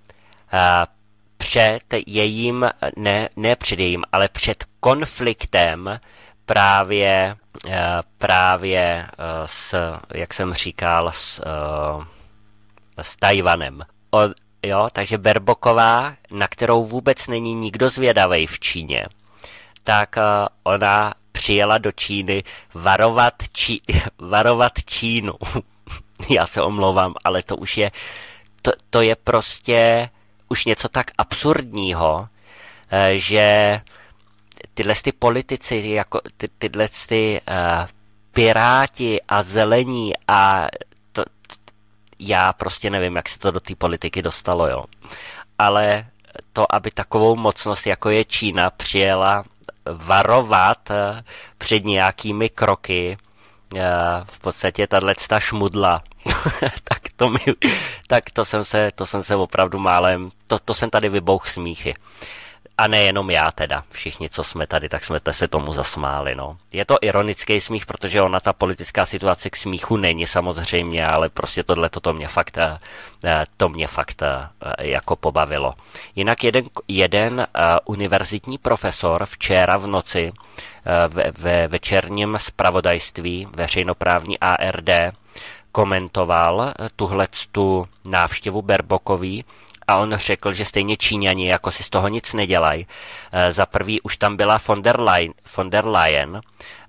před jejím, ne, ne před jejím, ale před konfliktem právě, právě s, jak jsem říkal, s, s Tajvanem. O, jo, takže Baerbocková, na kterou vůbec není nikdo zvědavej v Číně, tak ona přijela do Číny varovat, Čí, varovat Čínu. Já se omlouvám, ale to už je, to, to je prostě už něco tak absurdního, že tyhle ty politici, jako ty, tyhle ty uh, piráti a zelení a to, to, já prostě nevím, jak se to do té politiky dostalo, jo. Ale to, aby takovou mocnost, jako je Čína, přijela varovat uh, před nějakými kroky, uh, v podstatě tato šmudla, tak, to mi, tak to jsem se, to jsem se opravdu málem, to, to jsem tady vybouch smíchy. A nejenom já teda, všichni, co jsme tady, tak jsme se tomu zasmáli, no. Je to ironický smích, protože ona, ta politická situace k smíchu není samozřejmě, ale prostě tohle to mě fakt, to mě fakt jako pobavilo. Jinak jeden, jeden univerzitní profesor včera v noci ve, ve večerním zpravodajství veřejnoprávní A R D komentoval tuhletu návštěvu Baerbockový a on řekl, že stejně Číňani jako si z toho nic nedělají. Za prvý už tam byla von der Leyen, von der Leyen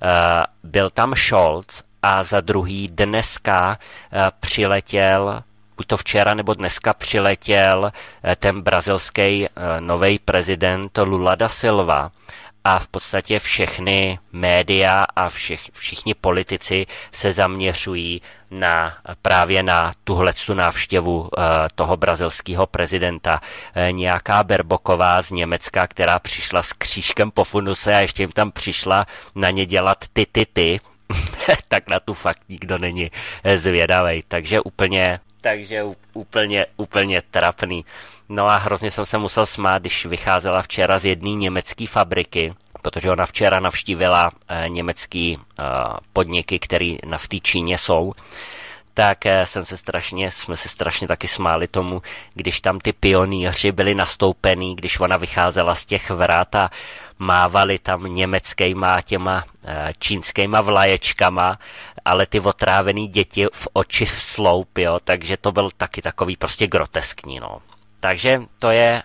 byl tam Scholz a za druhý dneska přiletěl, buď to včera nebo dneska přiletěl ten brazilský nový prezident Lula da Silva. A v podstatě všechny média a všech, všichni politici se zaměřují na, právě na tuhletu návštěvu uh, toho brazilského prezidenta. E, nějaká Berboková z Německa, která přišla s křížkem po funuse a ještě jim tam přišla na ně dělat ty, ty, ty, tak na tu fakt nikdo není zvědavej. Takže úplně, takže úplně, úplně trapný. No a hrozně jsem se musel smát, když vycházela včera z jedné německé fabriky, protože ona včera navštívila e, německý e, podniky, které v té Číně jsou, tak e, jsem se strašně, jsme se strašně taky smáli tomu, když tam ty pionýři byli nastoupený, když ona vycházela z těch vrat a mávali tam německýma těma e, čínskýma vlaječkama, ale ty otrávený děti v oči v sloup, jo, takže to byl taky takový prostě groteskní, no. Takže to je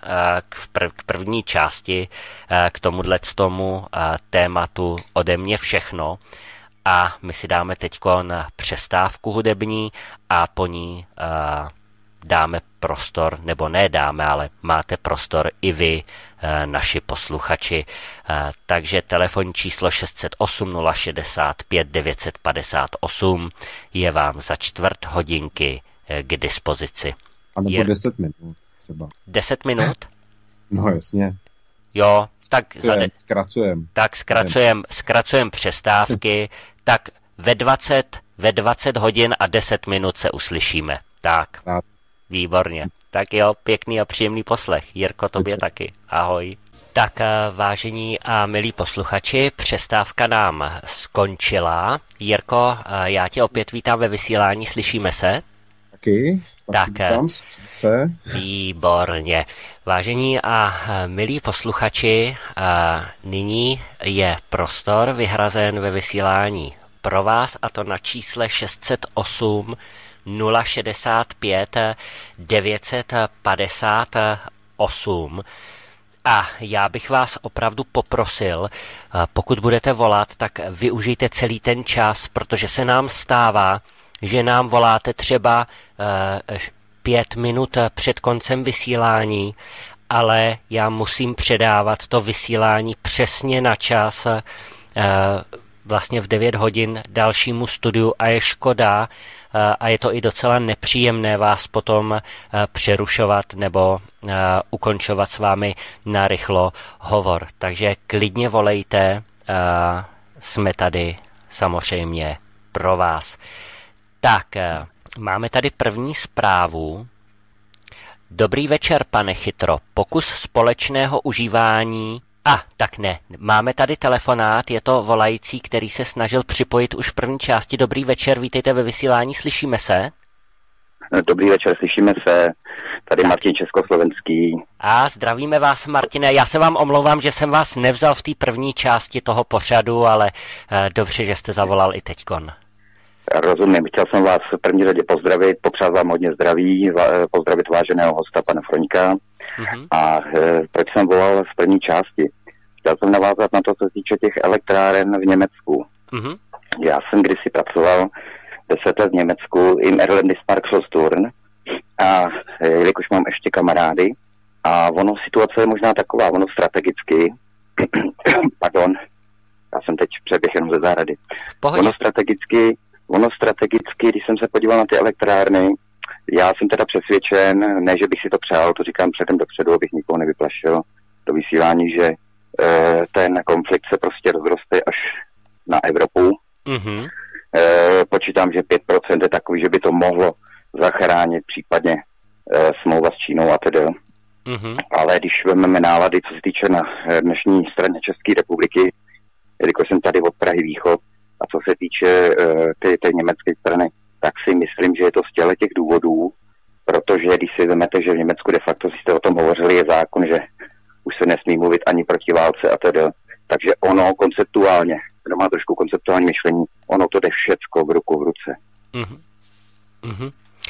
k první části k tomuhle tomu tématu ode mě všechno a my si dáme teďko na přestávku hudební a po ní dáme prostor, nebo ne dáme, ale máte prostor i vy, naši posluchači. Takže telefonní číslo šest set osm nula šedesát pět devět set padesát osm je vám za čtvrt hodinky k dispozici. A nebo je... deset minut. Třeba. Deset minut? No jasně. Jo, tak zkracujem. De... zkracujem. Tak zkracujem, zkracujem přestávky, tak ve dvacet, ve dvacet hodin a deset minut se uslyšíme. Tak, tak. Výborně. Tak jo, pěkný a příjemný poslech. Jirko, tobě taky. Ahoj. Tak vážení a milí posluchači, přestávka nám skončila. Jirko, já tě opět vítám ve vysílání, slyšíme se? Taky. Tak, tak výborně. Vážení a milí posluchači, nyní je prostor vyhrazen ve vysílání pro vás, a to na čísle šest set osm nula šedesát pět devět set padesát osm. A já bych vás opravdu poprosil, pokud budete volat, tak využijte celý ten čas, protože se nám stává, že nám voláte třeba uh, pět minut před koncem vysílání, ale já musím předávat to vysílání přesně na čas, uh, vlastně v devět hodin dalšímu studiu a je škoda uh, a je to i docela nepříjemné vás potom uh, přerušovat nebo uh, ukončovat s vámi narychlo hovor. Takže klidně volejte, uh, jsme tady samozřejmě pro vás. Tak, máme tady první zprávu. Dobrý večer, pane Chytro. Pokus společného užívání... A, ah, tak ne. Máme tady telefonát, je to volající, který se snažil připojit už v první části. Dobrý večer, vítejte ve vysílání, slyšíme se? Dobrý večer, slyšíme se. Tady Martin Československý. A zdravíme vás, Martine. Já se vám omlouvám, že jsem vás nevzal v té první části toho pořadu, ale eh, dobře, že jste zavolal i teďkon. Rozumím, chtěl jsem vás v první řadě pozdravit, popřát vám hodně zdraví, pozdravit váženého hosta, pana Froňka. Mm-hmm. A e, proč jsem volal v první části? Chtěl jsem navázat na to, co se týče těch elektráren v Německu. Mm-hmm. Já jsem kdysi pracoval deset let v Německu in Erlendispark Sosturn a e, jelikož mám ještě kamarády a ono situace je možná taková, ono strategicky, pardon, já jsem teď přeběh jenom ze zahrady, ono strategicky Ono strategicky, když jsem se podíval na ty elektrárny, já jsem teda přesvědčen, ne, že bych si to přál, to říkám předem dopředu, abych nikoho nevyplašil do vysílání, že e, ten konflikt se prostě rozroste až na Evropu. Mm-hmm. E, počítám, že pět procent je takový, že by to mohlo zachránit případně e, smlouva s Čínou a tedy. Mm-hmm. Ale když vezmeme nálady, co se týče na dnešní straně České republiky, jelikož jsem tady od Prahy východ, a co se týče uh, ty, ty německé strany, tak si myslím, že je to z těle těch důvodů, protože když si vezmete, že v Německu de facto, si jste o tom hovořili, je zákon, že už se nesmí mluvit ani proti válce a tedy. Takže ono konceptuálně, kdo má trošku konceptuální myšlení, ono to jde všecko v ruku v ruce. Mm-hmm. Mm-hmm.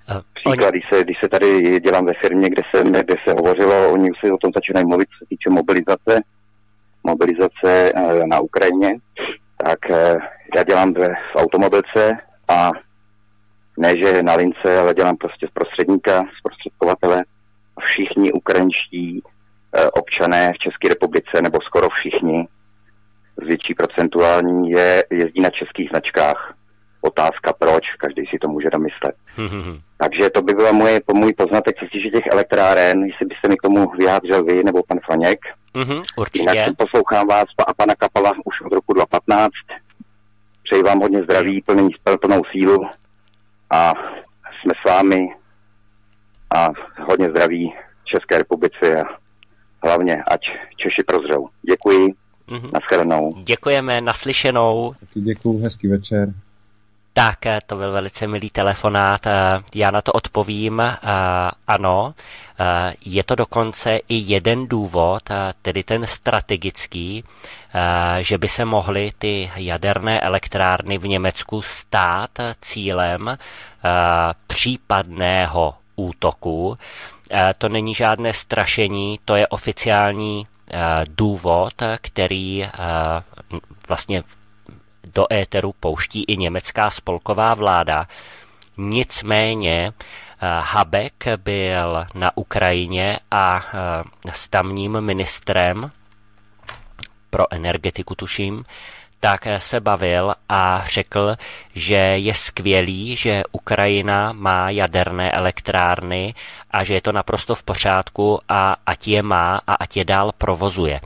Příklad, když se, když se tady dělám ve firmě, kde se, kde se hovořilo, oni už si o tom začínají mluvit, co se týče mobilizace, mobilizace na Ukrajině, tak já dělám v automobilce a ne, že na lince, ale dělám prostě z prostředníka, zprostředkovatele. Všichni ukrajinští občané v České republice, nebo skoro všichni, z větší procentuální, je, jezdí na českých značkách. Otázka proč, každý si to může domyslet. Takže to by byl můj, můj poznatek, co se týče těch elektráren, jestli byste mi k tomu vyjádřil vy, nebo pan Franěk. Mm-hmm, určitě. Jinak poslouchám vás a pana Kapala už od roku dva tisíce patnáct. Přeji vám hodně zdraví, plný, plnou sílu a jsme s vámi a hodně zdraví České republice a hlavně ať Češi prozřou. Děkuji, mm-hmm. Naschledanou. Děkujeme, naslyšenou. Taky děkuju, hezký večer. Tak, to byl velice milý telefonát. Já na to odpovím. Ano, je to dokonce i jeden důvod, tedy ten strategický, že by se mohly ty jaderné elektrárny v Německu stát cílem případného útoku. To není žádné strašení, to je oficiální důvod, který vlastně do éteru pouští i německá spolková vláda. Nicméně Habeck byl na Ukrajině a s tamním ministrem pro energetiku, tuším, tak se bavil a řekl, že je skvělý, že Ukrajina má jaderné elektrárny a že je to naprosto v pořádku a ať je má a ať je dál provozuje.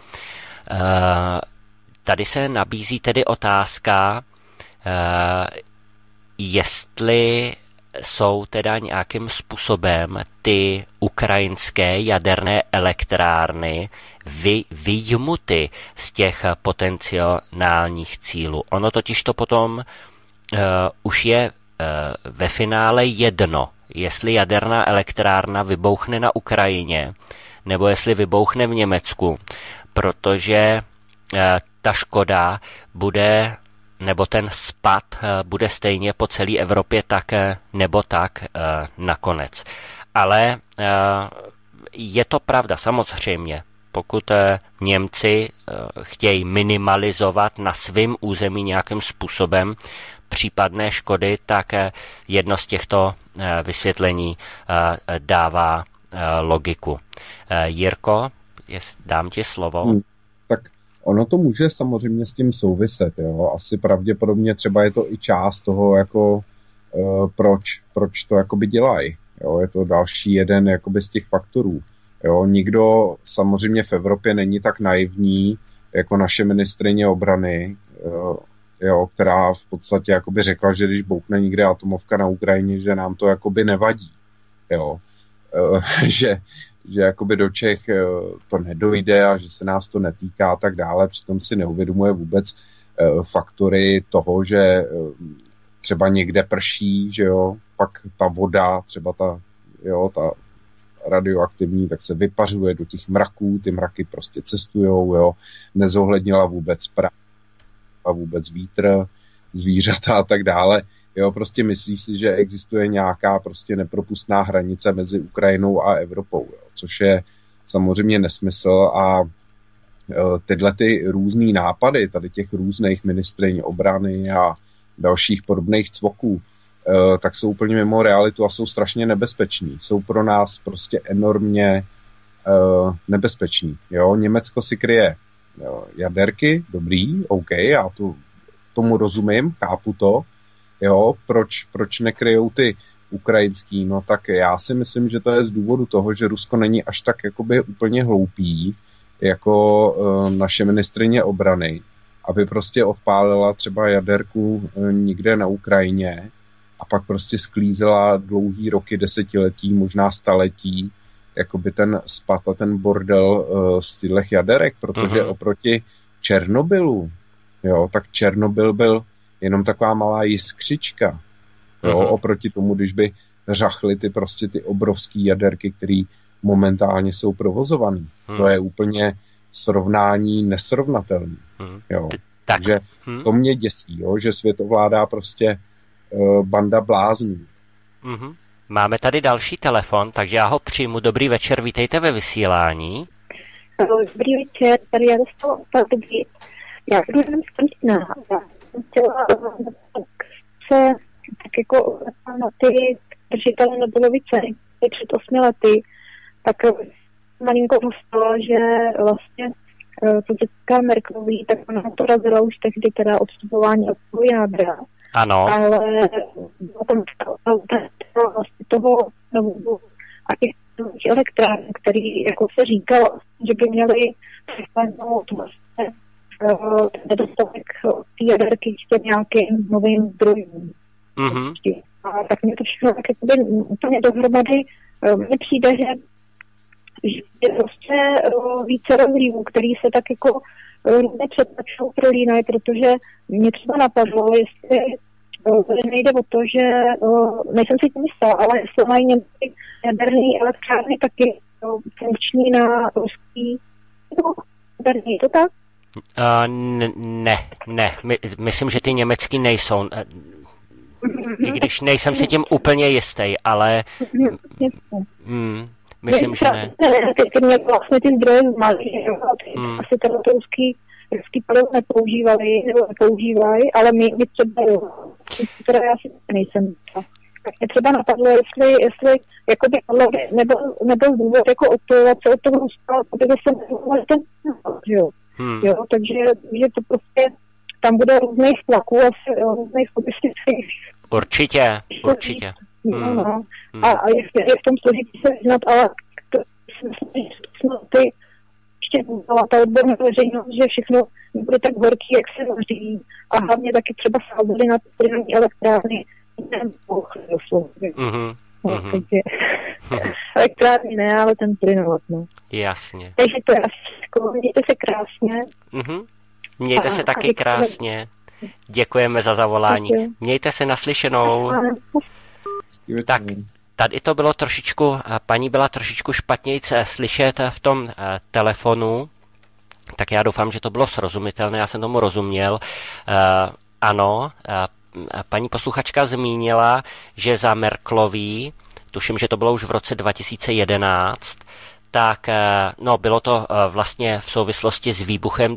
Tady se nabízí tedy otázka, jestli jsou teda nějakým způsobem ty ukrajinské jaderné elektrárny vy, vyjmuty z těch potenciálních cílů. Ono totiž to potom uh, už je uh, ve finále jedno, jestli jaderná elektrárna vybouchne na Ukrajině, nebo jestli vybouchne v Německu, protože uh, ta škoda bude, nebo ten spad bude stejně po celé Evropě tak nebo tak nakonec. Ale je to pravda, samozřejmě. Pokud Němci chtějí minimalizovat na svém území nějakým způsobem případné škody, tak jedno z těchto vysvětlení dává logiku. Jirko, dám ti slovo. Hmm, tak ono to může samozřejmě s tím souviset, jo. Asi pravděpodobně třeba je to i část toho, jako uh, proč, proč to jakoby dělají. Jo. Je to další jeden jakoby z těch faktorů. Jo. Nikdo samozřejmě v Evropě není tak naivní, jako naše ministryně obrany, uh, jo, která v podstatě jakoby řekla, že když bouchne někde atomovka na Ukrajině, že nám to jakoby nevadí. Jo. Uh, že že jakoby do Čech to nedojde a že se nás to netýká a tak dále. Přitom si neuvědomuje vůbec uh, faktory toho, že uh, třeba někde prší, že jo, pak ta voda, třeba ta, jo, ta radioaktivní, tak se vypařuje do těch mraků, ty mraky prostě cestujou, jo, nezohlednila vůbec práva, vůbec vítr, zvířata a tak dále. Jo, prostě myslí si, že existuje nějaká prostě nepropustná hranice mezi Ukrajinou a Evropou, jo, což je samozřejmě nesmysl a e, tyhle ty různý nápady, tady těch různých ministryň obrany a dalších podobných cvoků, e, tak jsou úplně mimo realitu a jsou strašně nebezpeční. Jsou pro nás prostě enormně e, nebezpeční. Jo, Německo si kryje jo, jaderky, dobrý, OK, já to, tomu rozumím, chápu to. Jo, proč, proč nekryjou ty ukrajinský? No tak já si myslím, že to je z důvodu toho, že Rusko není až tak jakoby úplně hloupý, jako uh, naše ministryně obrany, aby prostě odpálila třeba jaderku uh, někde na Ukrajině a pak prostě sklízela dlouhý roky, desetiletí, možná staletí, jakoby ten spad a ten bordel uh, z těch jaderek, protože uh-huh. oproti Černobylu, jo, tak Černobyl byl jenom taková malá jiskřička, jo, uh-huh. oproti tomu, když by řachly ty prostě ty obrovský jaderky, které momentálně jsou provozovaný. Uh-huh. To je úplně srovnání nesrovnatelný. Uh-huh. Jo. Tak. Takže uh-huh. to mě děsí, jo, že světovládá prostě uh, banda bláznů. Uh-huh. Máme tady další telefon, takže já ho přijmu. Dobrý večer, vítejte ve vysílání. Dobrý večer, tady já dostala dobrý. Já budu jenom stručná. Já jsem chtěla se tak jako na ty držitele Nobelovy ceny před osmi lety, tak malinko dostala, že vlastně co se týká Merkelový, tak ona to razila už tehdy teda odstupování od jádra. Ano. Ale bylo tam vlastně toho no, a těch elektrárn, který jako se říkal, že by měli překlenout vlastně nedostatek té jaderky k těm nějakým novým zdrojům. Mm-hmm. A tak mě to všechno tak jakoby úplně dohromady mně přijde, že, že je prostě více rozlívů, který se tak jako různě předpačou prolínají, protože mě třeba napadlo, jestli nejde o to, že nejsem si tím jistá, ale jestli mají německé jaderné elektrárny taky funkční na ruský jaderný, je to tak? Uh, ne, ne, My, myslím, že ty německý nejsou, i když nejsem si tím úplně jistý, ale mm, myslím, že ne. Ty mě vlastně ty zdroje zmalí, asi teda to ruský ruský palivo nepoužívali, nebo nepoužívají, ale my, my třeba, teda já si nejsem. Tak mě třeba napadlo, jestli, jestli jakoby, nebyl, nebyl důvod jako odpojovat se od toho Ruska, protože se nebyl ten jo. Hmm. jo, takže že to prostě tam bude různých tlaků a různých logistických. Určitě, určitě. Hmm. No, no. Hmm. A, a je, je v tom složitý se vyznat, ale to si myslím, že to ty ještě byla ta odborná veřejnost, že všechno bude tak horký, jak se vaří. A hlavně taky třeba sázeli na ty elektrárny. Mm-hmm. No, takže elektrárny ne, ale ten plynovod, no. Jasně. Takže to je asi, mějte se krásně. Mm-hmm. Mějte a, se taky krásně. Děkujeme za zavolání. Děkuji. Mějte se naslyšenou. Tak, tady to bylo trošičku, paní byla trošičku špatněji slyšet v tom telefonu, tak já doufám, že to bylo srozumitelné, já jsem tomu rozuměl. Ano, paní posluchačka zmínila, že za Merkelový, tuším, že to bylo už v roce dva tisíce jedenáct, tak no, bylo to vlastně v souvislosti s výbuchem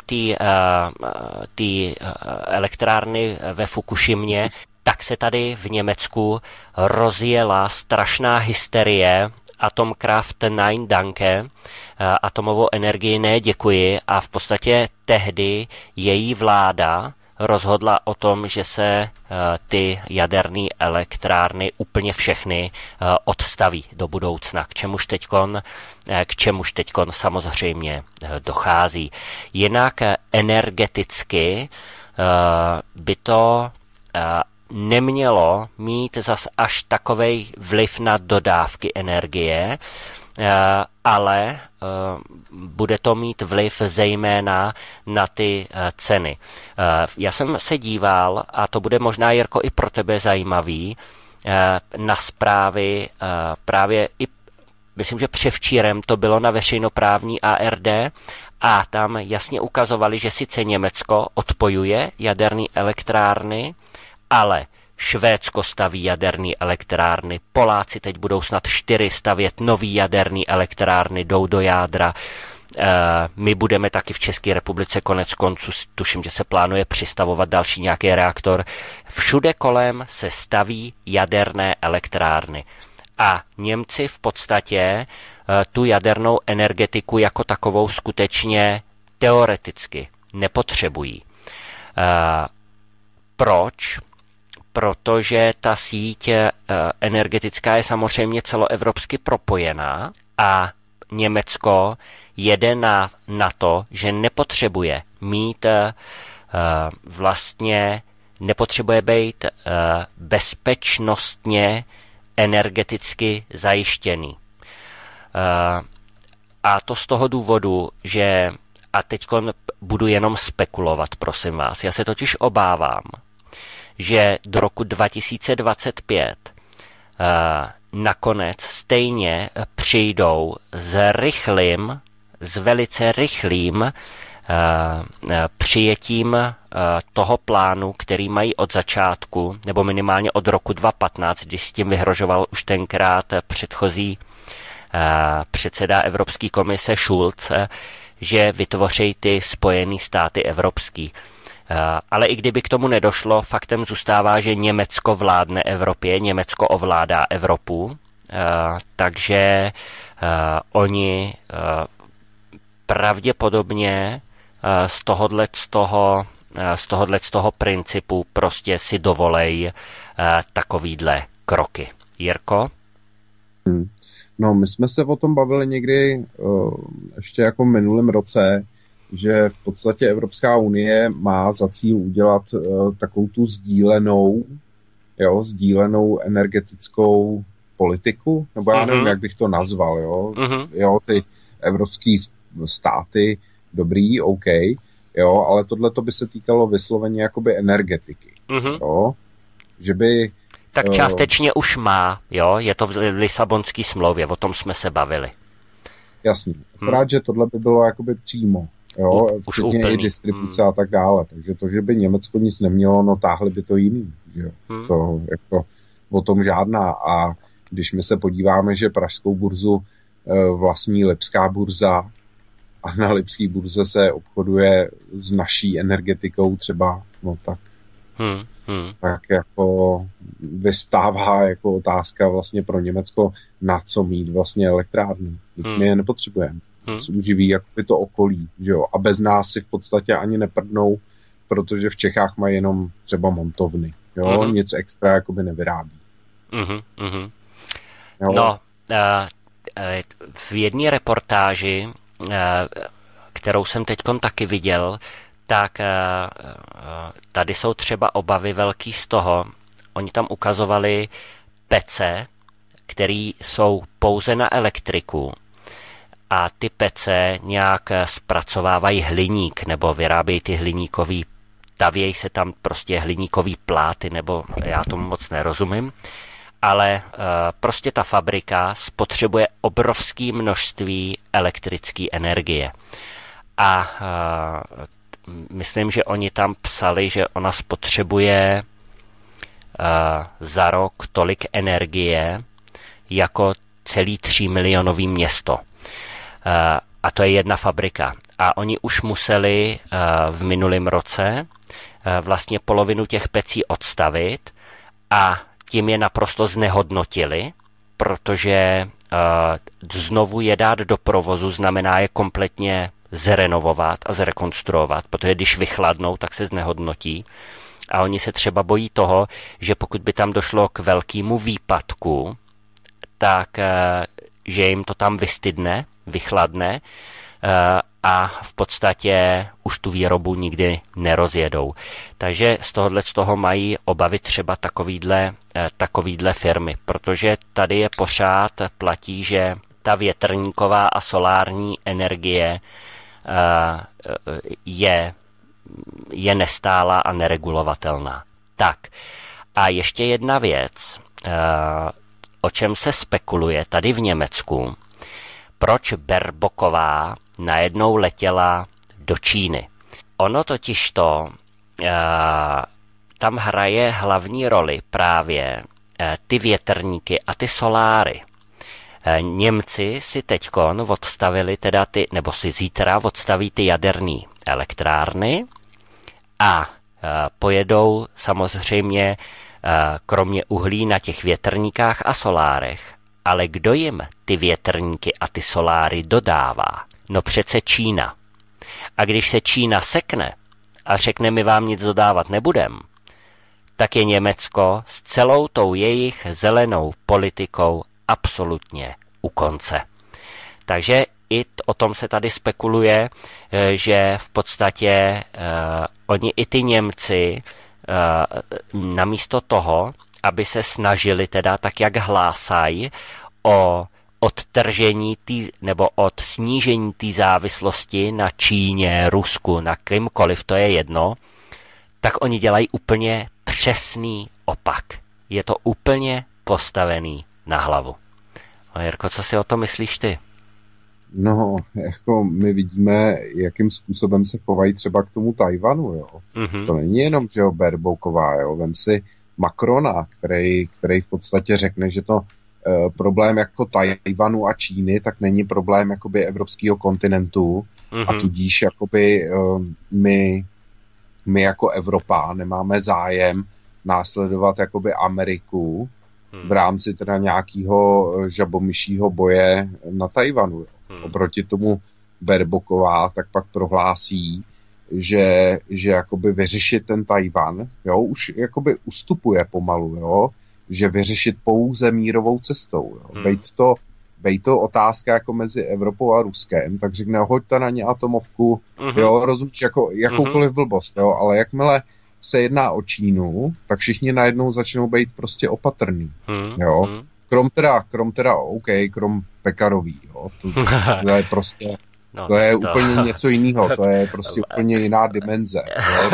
té elektrárny ve Fukušimě, tak se tady v Německu rozjela strašná hysterie Atomkraft Nein Danke, atomovou energii ne děkuji, a v podstatě tehdy její vláda rozhodla o tom, že se ty jaderné elektrárny úplně všechny odstaví do budoucna, k čemuž teďkon, k čemuž teďkon samozřejmě dochází. Jinak energeticky by to nemělo mít zas až takovej vliv na dodávky energie, ale bude to mít vliv zejména na ty ceny. Já jsem se díval, a to bude možná, Jirko, i pro tebe zajímavý, na zprávy právě i, myslím, že převčírem to bylo na veřejnoprávní A R D, a tam jasně ukazovali, že sice Německo odpojuje jaderné elektrárny, ale Švédsko staví jaderné elektrárny, Poláci teď budou snad čtyři stavět nový jaderné elektrárny, jdou do jádra. E, my budeme taky v České republice konec konců, tuším, že se plánuje přistavovat další nějaký reaktor. Všude kolem se staví jaderné elektrárny. A Němci v podstatě e, tu jadernou energetiku jako takovou skutečně teoreticky nepotřebují. E, proč? Protože ta síť energetická je samozřejmě celoevropsky propojená a Německo jede na, na to, že nepotřebuje mít vlastně, nepotřebuje být bezpečnostně energeticky zajištěný. A to z toho důvodu, že, a teď budu jenom spekulovat, prosím vás, já se totiž obávám, že do roku dva tisíce dvacet pět uh, nakonec stejně přijdou s rychlým, s velice rychlým uh, přijetím toho plánu, který mají od začátku, nebo minimálně od roku dva tisíce patnáct, když s tím vyhrožoval už tenkrát předchozí předseda Evropské komise Schulz, že vytvoří ty Spojené státy evropský. Ale i kdyby k tomu nedošlo, faktem zůstává, že Německo vládne Evropě, Německo ovládá Evropu, takže oni pravděpodobně z tohohle z toho, z tohohle z toho principu prostě si dovolej takovýhle kroky. Jirko? Hmm. No, my jsme se o tom bavili někdy uh, ještě jako v minulém roce, že v podstatě Evropská unie má za cíl udělat uh, takovou tu sdílenou, jo, sdílenou energetickou politiku, nebo já nevím, uh-huh. jak bych to nazval, jo, uh-huh. jo, ty evropský státy, dobrý, OK, jo, ale tohle to by se týkalo vysloveně jakoby energetiky, uh-huh. jo, že by tak částečně uh, už má, jo, je to v Lisabonské smlouvě, o tom jsme se bavili. Jasně, akorát, hmm. že tohle by bylo jakoby přímo, jo, U, včetně i distribuce hmm. a tak dále, takže to, že by Německo nic nemělo, no táhli by to jiný, že jo, hmm. to jako o tom žádná. A když my se podíváme, že pražskou burzu uh, vlastní Lipská burza a na Lipské burze se obchoduje s naší energetikou třeba, no tak Hmm, hmm. tak jako vystává jako otázka vlastně pro Německo, na co mít vlastně elektrárny. Hmm. My je nepotřebujeme. Hmm. Se uživí jako by to okolí, že jo. A bez nás si v podstatě ani neprdnou, protože v Čechách mají jenom třeba montovny, jo. Hmm. Nic extra jakoby nevyrábí. Hmm, hmm. No, uh, v jedné reportáži, uh, kterou jsem teďkom taky viděl, tak tady jsou třeba obavy velký z toho, oni tam ukazovali pece, které jsou pouze na elektriku a ty pece nějak zpracovávají hliník nebo vyrábějí ty hliníkový, tavějí se tam prostě hliníkový pláty, nebo já tomu moc nerozumím, ale prostě ta fabrika spotřebuje obrovské množství elektrické energie. A myslím, že oni tam psali, že ona spotřebuje uh, za rok tolik energie jako celý třímilionový město. Uh, a to je jedna fabrika. A oni už museli uh, v minulém roce uh, vlastně polovinu těch pecí odstavit a tím je naprosto znehodnotili, protože uh, znovu je dát do provozu znamená je kompletně zrenovovat a zrekonstruovat, protože když vychladnou, tak se znehodnotí. A oni se třeba bojí toho, že pokud by tam došlo k velkému výpadku, tak že jim to tam vystydne, vychladne a v podstatě už tu výrobu nikdy nerozjedou. Takže z tohohle z toho mají obavy třeba takovýhle, takovýhle firmy, protože tady je pořád platí, že ta větrníková a solární energie je, je nestálá a neregulovatelná. Tak a ještě jedna věc, o čem se spekuluje tady v Německu, proč Baerbocková najednou letěla do Číny. Ono totiž to, tam hraje hlavní roli právě ty větrníky a ty soláry. Němci si teďkon odstavili teda ty, nebo si zítra odstaví ty jaderné elektrárny a pojedou samozřejmě kromě uhlí na těch větrníkách a solárech. Ale kdo jim ty větrníky a ty soláry dodává? No přece Čína. A když se Čína sekne a řekne, my vám nic dodávat nebudem, tak je Německo s celou tou jejich zelenou politikou absolutně u konce. Takže i o tom se tady spekuluje, že v podstatě uh, oni i ty Němci uh, namísto toho, aby se snažili teda tak, jak hlásají, o odtržení tý, nebo od snížení té závislosti na Číně, Rusku, na kýmkoliv, to je jedno, tak oni dělají úplně přesný opak. Je to úplně postavený na hlavu. A Jirko, co si o to myslíš ty? No, jako my vidíme, jakým způsobem se chovají třeba k tomu Tajvanu, jo. Mm-hmm. To není jenom, že jo, Baerbocková, jo. Vem si Macrona, který, který v podstatě řekne, že to e, problém jako Tajvanu a Číny, tak není problém jakoby evropského kontinentu mm-hmm. a tudíž jakoby e, my, my jako Evropa nemáme zájem následovat jakoby Ameriku v rámci teda nějakého žabomyšího boje na Tajvanu. Jo. Hmm. Oproti tomu Baerbocková tak pak prohlásí, že, že jakoby vyřešit ten Tajvan, jo, už jakoby ustupuje pomalu, jo, že vyřešit pouze mírovou cestou. Jo. Hmm. Bejt to, bejt to otázka jako mezi Evropou a Ruskem, tak řekne, hoďte na ně atomovku, hmm. jo, rozumíš, jako, jakoukoliv blbost, jo, ale jakmile se jedná o Čínu, tak všichni najednou začnou být prostě opatrný, hmm, jo. Hmm. Krom teda, krom teda, OK, krom Pekarový, jo. To, to, to je prostě, no, to je to... úplně něco jiného, to je prostě úplně jiná dimenze, jo.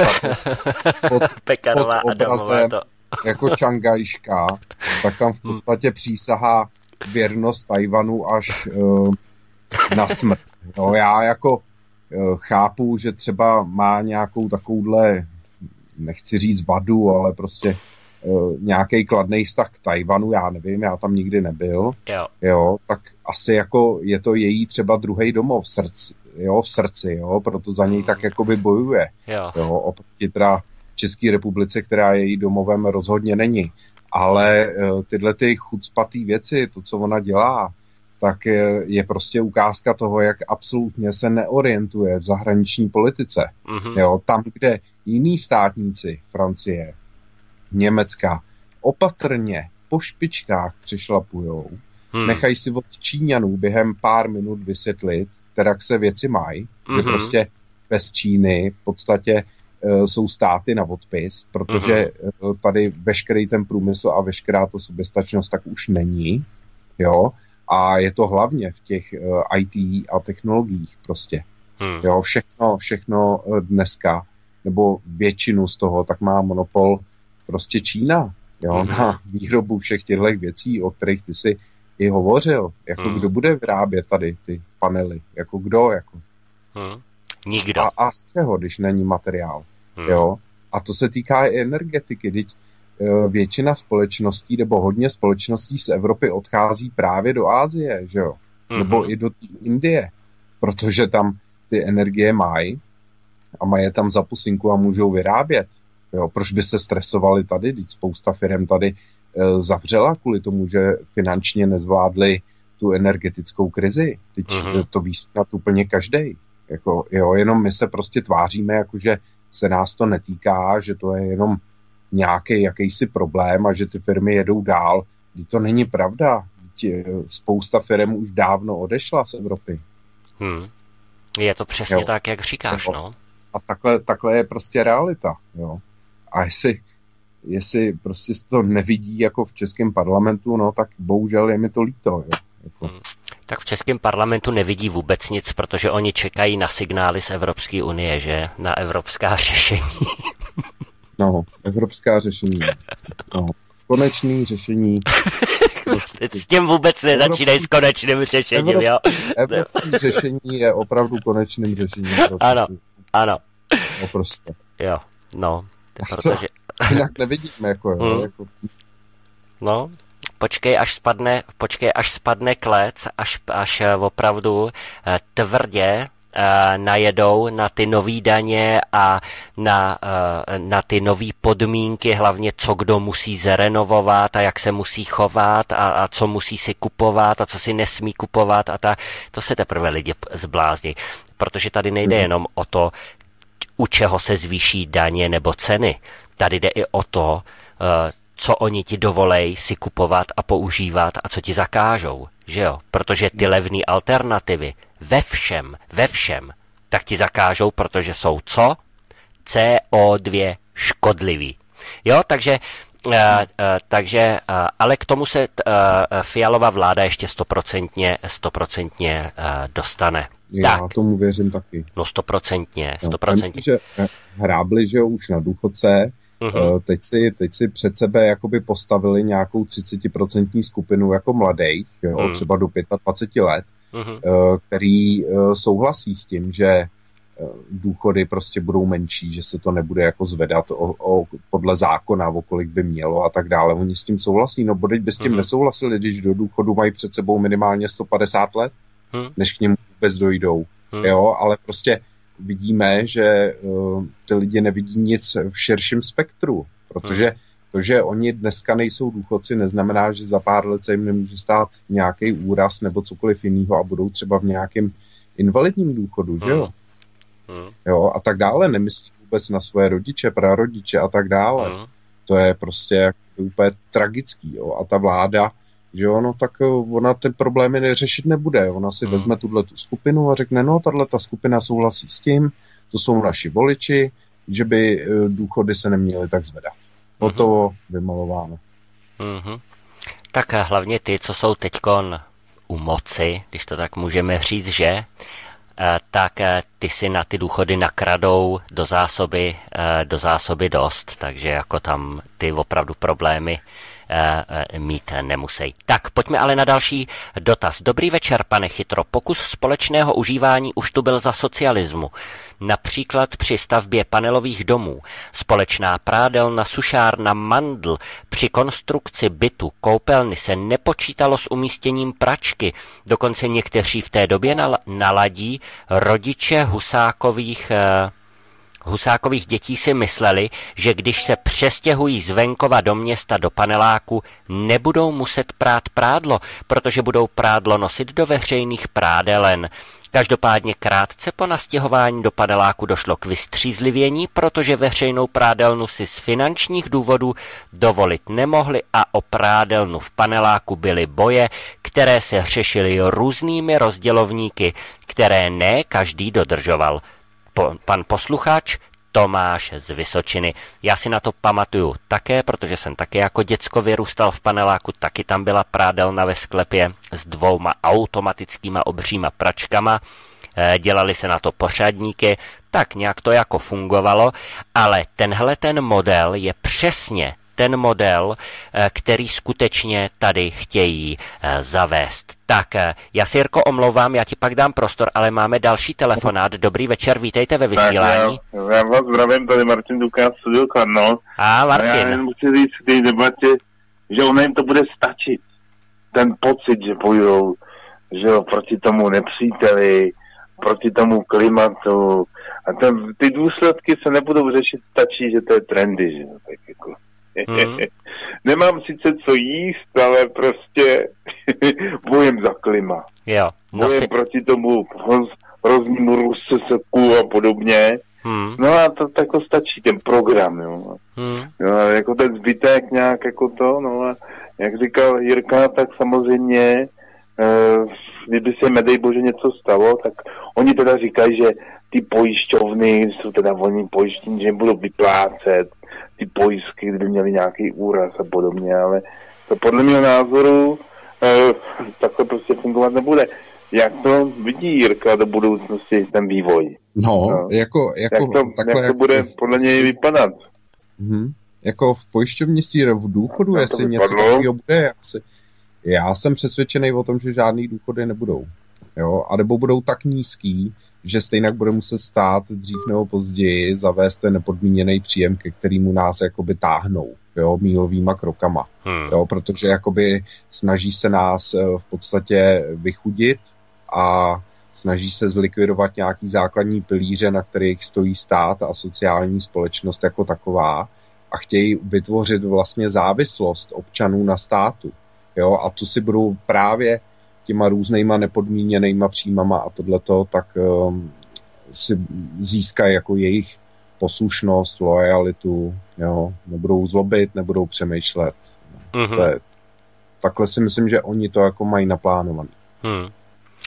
Pod, pod obrazem jako Čangajška, tak tam v podstatě přísahá věrnost Tajvanu až uh, na smrt. Jo. Já jako uh, chápu, že třeba má nějakou takovouhle, nechci říct vadu, ale prostě uh, nějaký kladný vztah k Tajvanu, já nevím, já tam nikdy nebyl, jo. jo, tak asi jako je to její třeba druhý domov v srdci, jo, v srdci, jo, proto za něj mm. tak jakoby bojuje, jo, jo oproti teda České republice, která její domovem rozhodně není, ale uh, tyhle ty chucpatý věci, to, co ona dělá, tak je, je prostě ukázka toho, jak absolutně se neorientuje v zahraniční politice. Mm-hmm. Jo, tam, kde jiní státníci, Francie, Německa, opatrně po špičkách přišlapujou, mm. nechají si od Číňanů během pár minut vysvětlit, jak se věci mají, mm-hmm. že prostě bez Číny v podstatě uh, jsou státy na odpis, protože mm-hmm. uh, tady veškerý ten průmysl a veškerá to soběstačnost tak už není, jo. A je to hlavně v těch uh, í té a technologiích prostě. Hmm. Jo, všechno, všechno uh, dneska, nebo většinu z toho, tak má monopol prostě Čína. Jo, hmm. na výrobu všech těchto věcí, o kterých ty si i hovořil. Jako hmm. kdo bude vyrábět tady ty panely? Jako kdo? Jako? Hmm. Nikdo. A, a z čeho, když není materiál? Hmm. Jo? A to se týká i energetiky. Teď většina společností nebo hodně společností z Evropy odchází právě do Asie, že jo? Mm-hmm. Nebo i do té Indie, protože tam ty energie mají a mají je tam za pusinku a můžou vyrábět. Jo? Proč by se stresovali tady? Teď spousta firem tady e, zavřela kvůli tomu, že finančně nezvládli tu energetickou krizi. Teď mm-hmm. to ví snad úplně každej. Jako, jo, jenom my se prostě tváříme, jakože se nás to netýká, že to je jenom nějaký jakýsi problém a že ty firmy jedou dál. Když to není pravda. Spousta firm už dávno odešla z Evropy. Hmm. Je to přesně jo. tak, jak říkáš, jo. no. A takhle, takhle je prostě realita, jo. A jestli, jestli prostě to nevidí jako v českém parlamentu, no tak bohužel je mi to líto, jo. Jako. Hmm. Tak v českém parlamentu nevidí vůbec nic, protože oni čekají na signály z Evropské unie, že? Na evropská řešení. No, evropská řešení. No, konečný řešení. S tím vůbec nezačínej s konečným řešením, Evrop, jo? Evropské řešení je opravdu konečným řešením. Ano, ano. No prostě. Jo, no. Protože... Jinak nevidíme, jako, jo, hmm. jako... No, počkej, až spadne, počkej, až spadne klec, až, až opravdu eh, tvrdě najedou na ty nový daně a na, na ty nový podmínky, hlavně co kdo musí zrenovovat a jak se musí chovat a, a co musí si kupovat a co si nesmí kupovat a ta, to se teprve lidi zblázní. Protože tady nejde jenom o to, u čeho se zvýší daně nebo ceny. Tady jde i o to, co oni ti dovolej si kupovat a používat a co ti zakážou, že jo? Protože ty levné alternativy ve všem, ve všem, tak ti zakážou, protože jsou co? C O dva škodlivý. Jo, takže, uh, uh, takže uh, ale k tomu se uh, Fialova vláda ještě stoprocentně, stoprocentně uh, dostane. Já tak. tomu věřím taky. No stoprocentně, stoprocentně. Myslím, že hrábli, že už na důchodce, uh-huh. teď, si, teď si před sebe jakoby postavili nějakou třicetiprocentní skupinu jako mladých, jo, uh-huh. třeba do dvacet pět let, uh-huh. který souhlasí s tím, že důchody prostě budou menší, že se to nebude jako zvedat o, o, podle zákona, o kolik by mělo a tak dále. Oni s tím souhlasí, no bodeď by s tím uh-huh. nesouhlasili, když do důchodu mají před sebou minimálně sto padesát let, uh-huh. než k němu vůbec dojdou. Uh-huh. Jo, ale prostě vidíme, že uh, ty lidi nevidí nic v širším spektru, protože uh-huh. to, že oni dneska nejsou důchodci, neznamená, že za pár let se jim nemůže stát nějaký úraz nebo cokoliv jiného a budou třeba v nějakém invalidním důchodu, uh-huh. že jo? Jo, a tak dále, nemyslí vůbec na své rodiče, prarodiče a tak dále. Mm. To je prostě úplně tragický, jo. A ta vláda, že jo, no tak ona ty problémy neřešit nebude. Ona si mm. vezme tuhletu skupinu a řekne, no tato skupina souhlasí s tím, to jsou naši voliči, že by důchody se neměly tak zvedat. O to vymalováno. Mm-hmm. Tak hlavně ty, co jsou teďkon u moci, když to tak můžeme říct, že tak ty si na ty důchody nakradou do zásoby, do zásoby dost, takže jako tam ty opravdu problémy mít nemusí. Tak, pojďme ale na další dotaz. Dobrý večer, pane Chytro. Pokus společného užívání už tu byl za socialismu. Například při stavbě panelových domů. Společná prádelna, sušárna, mandl. Při konstrukci bytu, koupelny se nepočítalo s umístěním pračky. Dokonce někteří v té době naladí rodiče Husákových Husákových dětí si mysleli, že když se přestěhují z venkova do města do paneláku, nebudou muset prát prádlo, protože budou prádlo nosit do veřejných prádelen. Každopádně krátce po nastěhování do paneláku došlo k vystřízlivění, protože veřejnou prádelnu si z finančních důvodů dovolit nemohli a o prádelnu v paneláku byly boje, které se řešily různými rozdělovníky, které ne každý dodržoval. Po, pan posluchač Tomáš z Vysočiny. Já si na to pamatuju také, protože jsem také jako děcko vyrůstal v paneláku, taky tam byla prádelna ve sklepě s dvouma automatickýma obříma pračkama. Dělali se na to pořadníky, tak nějak to jako fungovalo, ale tenhle ten model je přesně ten model, který skutečně tady chtějí zavést. Tak, já si, Jirko, omlouvám, já ti pak dám prostor, ale máme další telefonát. Dobrý večer, vítejte ve vysílání. Tak já, já vás zdravím, tady Martin Duka, Studio Karno. A Martin. A já jen musím říct v té debatě, že ono jim to bude stačit. Ten pocit, že půjdou, že jo, proti tomu nepříteli, proti tomu klimatu. A ten, ty důsledky se nebudou řešit, stačí, že to je trendy, že jo, tak jako. Hmm. Nemám sice co jíst, ale prostě bojem za klima. Jo, no bojem si... proti tomu roz, roznímu rozseku a podobně. Hmm. No a to tako stačí, ten program, jo. Hmm. Jo, jako ten zbytek nějak jako to, no a jak říkal Jirka, tak samozřejmě, e, kdyby se, nedej bože, něco stalo, tak oni teda říkají, že ty pojišťovny jsou teda volní pojištění, že jim budou vyplácet ty pojistky, kdyby měli nějaký úraz a podobně, ale to podle mého názoru e, takhle prostě fungovat nebude. Jak to vidí Jirka do budoucnosti, ten vývoj? No, no. jako... jako jak to, takhle, jak to jako bude v... podle něj vypadat? Mhm. Jako v pojišťovnictví, v důchodu, no, jestli něco takového bude, jak se... Já jsem přesvědčený o tom, že žádný důchody nebudou. Jo? A nebo budou tak nízký, že stejně bude muset stát dřív nebo později zavést ten nepodmíněný příjem, ke kterému nás jakoby táhnou, jo, mílovýma krokama. Hmm. Jo, protože jakoby snaží se nás v podstatě vychudit a snaží se zlikvidovat nějaký základní pilíře, na kterých stojí stát a sociální společnost jako taková a chtějí vytvořit vlastně závislost občanů na státu. Jo, a tu si budou právě těma různýma nepodmíněnýma příjmama a tohleto, tak um, si získají jako jejich poslušnost, lojalitu, jo, nebudou zlobit, nebudou přemýšlet. Mm-hmm. To je, takhle si myslím, že oni to jako mají naplánované. Hmm. Uh,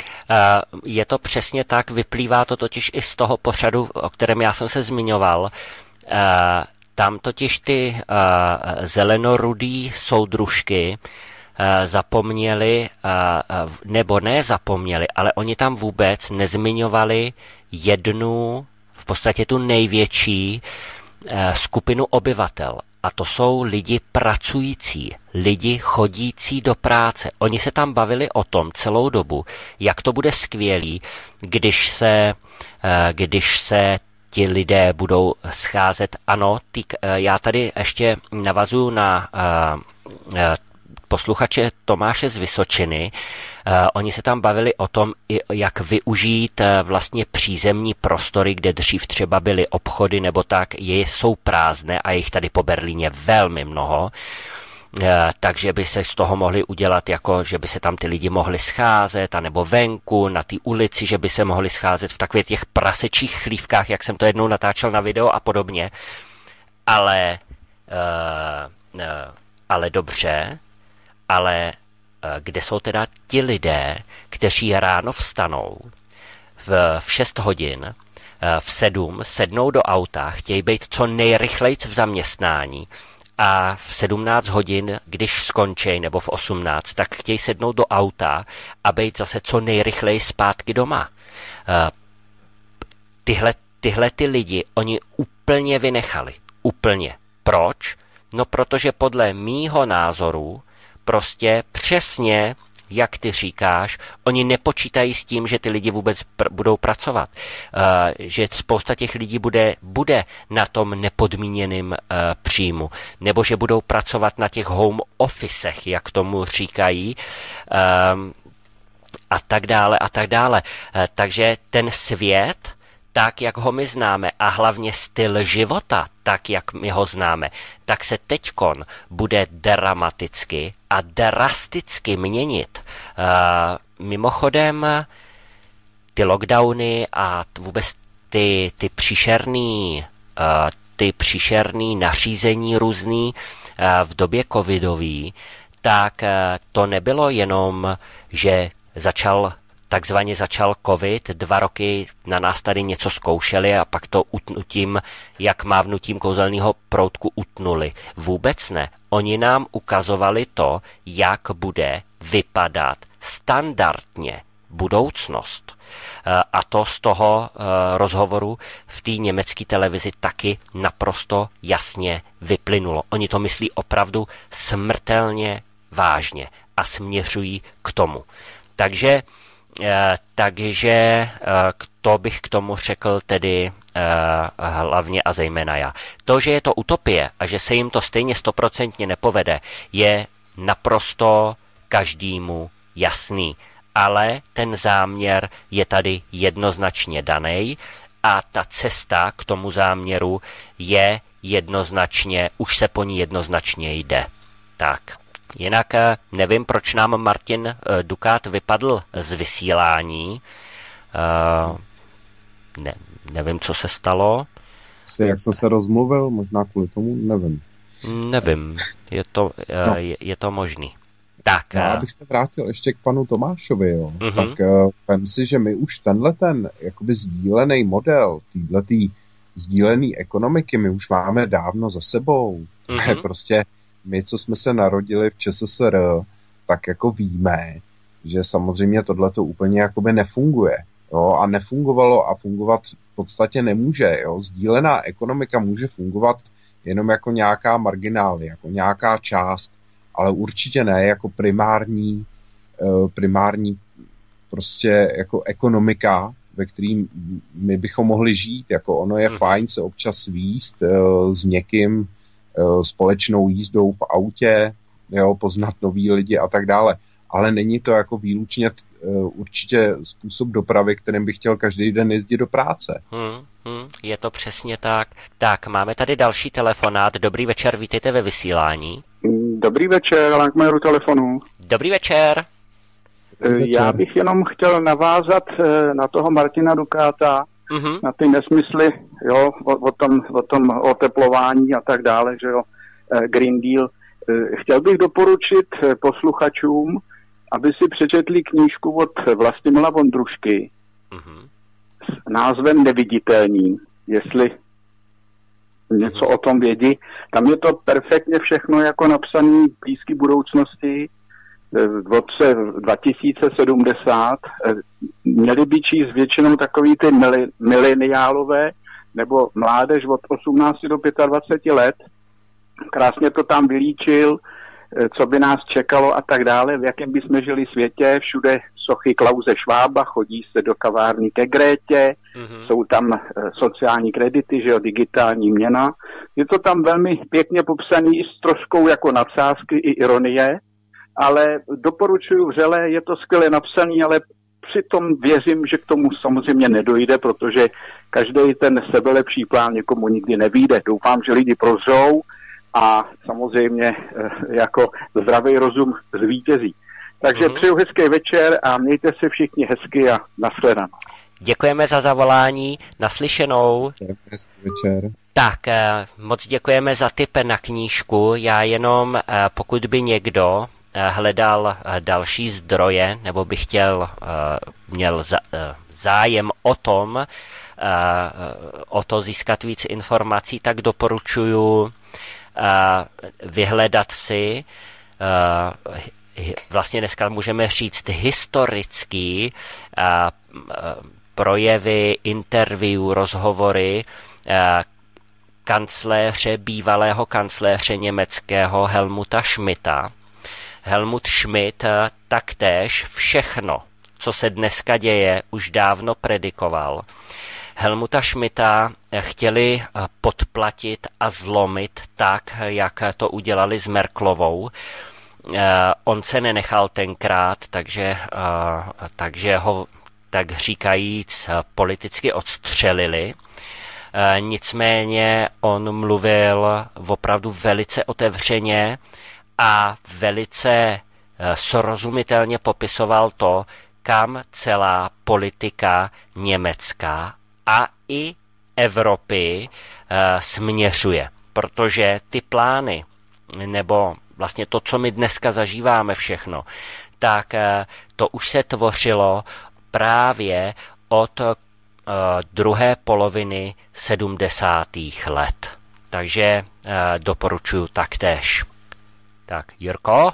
je to přesně tak, vyplývá to totiž i z toho pořadu, o kterém já jsem se zmiňoval. Uh, tam totiž ty uh, zelenorudý soudružky zapomněli, nebo ne zapomněli, ale oni tam vůbec nezmiňovali jednu, v podstatě tu největší skupinu obyvatel. a to jsou lidi pracující, lidi chodící do práce. Oni se tam bavili o tom celou dobu, jak to bude skvělý, když se, když se ti lidé budou scházet. Ano, týk, já tady ještě navazuju na posluchače Tomáše z Vysočiny. Oni se tam bavili o tom, jak využít vlastně přízemní prostory, kde dřív třeba byly obchody nebo tak, je, jsou prázdné a jich tady po Berlíně velmi mnoho. Takže by se z toho mohli udělat, jako že by se tam ty lidi mohli scházet, anebo venku, na té ulici, že by se mohli scházet v takových těch prasečích chlívkách, jak jsem to jednou natáčel na video a podobně. Ale, uh, uh, ale dobře, ale uh, kde jsou teda ti lidé, kteří ráno vstanou v, v šest hodin, uh, v sedm, sednou do auta, chtějí být co nejrychlejc v zaměstnání, a v sedmnáct hodin, když skončí, nebo v osmnáct, tak chtějí sednout do auta a být zase co nejrychleji zpátky doma. Tyhle, tyhle ty lidi oni úplně vynechali. Úplně. Proč? No protože podle mýho názoru prostě přesně, jak ty říkáš, oni nepočítají s tím, že ty lidi vůbec pr- budou pracovat. Uh, že spousta těch lidí bude, bude na tom nepodmíněným uh, příjmu. Nebo že budou pracovat na těch home officech, jak tomu říkají. Um, a tak dále, a tak dále. Uh, takže ten svět, tak, jak ho my známe, a hlavně styl života, tak, jak my ho známe, tak se teďkon bude dramaticky a drasticky měnit. Uh, mimochodem, ty lockdowny a vůbec ty, ty příšerný, uh, ty příšerný nařízení různý uh, v době covidový, tak uh, to nebylo jenom, že začal takzvaně začal covid, dva roky na nás tady něco zkoušeli a pak to utnutím, jak mávnutím kouzelného proutku utnuli. Vůbec ne. Oni nám ukazovali to, jak bude vypadat standardně budoucnost. A to z toho rozhovoru v té německé televizi taky naprosto jasně vyplynulo. Oni to myslí opravdu smrtelně vážně a směřují k tomu. Takže Takže to bych k tomu řekl tedy hlavně a zejména já. To, že je to utopie a že se jim to stejně stoprocentně nepovede, je naprosto každému jasný. Ale ten záměr je tady jednoznačně daný a ta cesta k tomu záměru je jednoznačně, už se po ní jednoznačně jde. Tak. Jinak nevím, proč nám Martin Dukát vypadl z vysílání. Ne, nevím, co se stalo. Jak jsem se rozmluvil, možná kvůli tomu, nevím. Nevím, je to, no. je, je to možný. Tak. No, abych se vrátil ještě k panu Tomášovi, jo. Uh-huh. Tak vem si, že my už tenhle ten jakoby sdílený model, týhletý sdílený ekonomiky, my už máme dávno za sebou. Uh-huh. Prostě my, co jsme se narodili v ČSSR, tak jako víme, že samozřejmě tohleto úplně jakoby nefunguje. Jo? A nefungovalo a fungovat v podstatě nemůže. Jo? Sdílená ekonomika může fungovat jenom jako nějaká marginály, jako nějaká část, ale určitě ne jako primární, primární prostě jako ekonomika, ve kterým my bychom mohli žít. Jako ono je fajn se občas svíst s někým, společnou jízdou v autě, jo, poznat nový lidi a tak dále. Ale není to jako výlučně uh, určitě způsob dopravy, kterým bych chtěl každý den jezdit do práce. Hmm, hmm, je to přesně tak. Tak, máme tady další telefonát. Dobrý večer, vítejte ve vysílání. Dobrý večer, Alan k mému telefonu. Dobrý večer. Dobrý večer. Já bych jenom chtěl navázat na toho Martina Dukáta, mm-hmm. na ty nesmysly, jo, o, o, tom, o tom oteplování a tak dále, že jo, Green Deal. Chtěl bych doporučit posluchačům, aby si přečetli knížku od Vlastimila Vondrušky mm-hmm. s názvem Neviditelní, jestli něco mm-hmm. o tom vědí. Tam je to perfektně všechno jako napsané v blízké budoucnosti. V roce dva tisíce sedmdesát měli by číst většinou takový ty mileniálové nebo mládež od osmnácti do dvaceti pěti let, krásně to tam vylíčil, co by nás čekalo a tak dále, v jakém bychom žili světě, všude sochy Klause Schwaba, chodí se do kavárny ke Grétě, mm-hmm. jsou tam sociální kredity, že jo, digitální měna. Je to tam velmi pěkně popsaný i s troškou jako nadsázky i ironie, ale doporučuji vřele, je to skvěle napsaný, ale přitom věřím, že k tomu samozřejmě nedojde, protože každý ten sebelepší plán někomu nikdy nevyjde. Doufám, že lidi prozřou a samozřejmě jako zdravý rozum zvítězí. Takže mm-hmm. přeju hezký večer a mějte se všichni hezky a nashledanou. Děkujeme za zavolání, naslyšenou. Hezký večer. Tak, moc děkujeme za tip na knížku. Já jenom, pokud by někdo hledal další zdroje, nebo by chtěl, měl zájem o tom, o to získat víc informací, tak doporučuji vyhledat si, vlastně dneska můžeme říct historický projevy, interview, rozhovory kancléře, bývalého kancléře německého Helmuta Schmidta. Helmut Schmidt taktéž všechno, co se dneska děje, už dávno predikoval. Helmuta Schmidta chtěli podplatit a zlomit tak, jak to udělali s Merkelovou. On se nenechal tenkrát, takže, takže ho, tak říkajíc, politicky odstřelili. Nicméně on mluvil opravdu velice otevřeně a velice srozumitelně popisoval to, kam celá politika německá a i Evropy směřuje. Protože ty plány, nebo vlastně to, co my dneska zažíváme všechno, tak to už se tvořilo právě od druhé poloviny sedmdesátých let. Takže doporučuji taktéž. Tak, Jirko?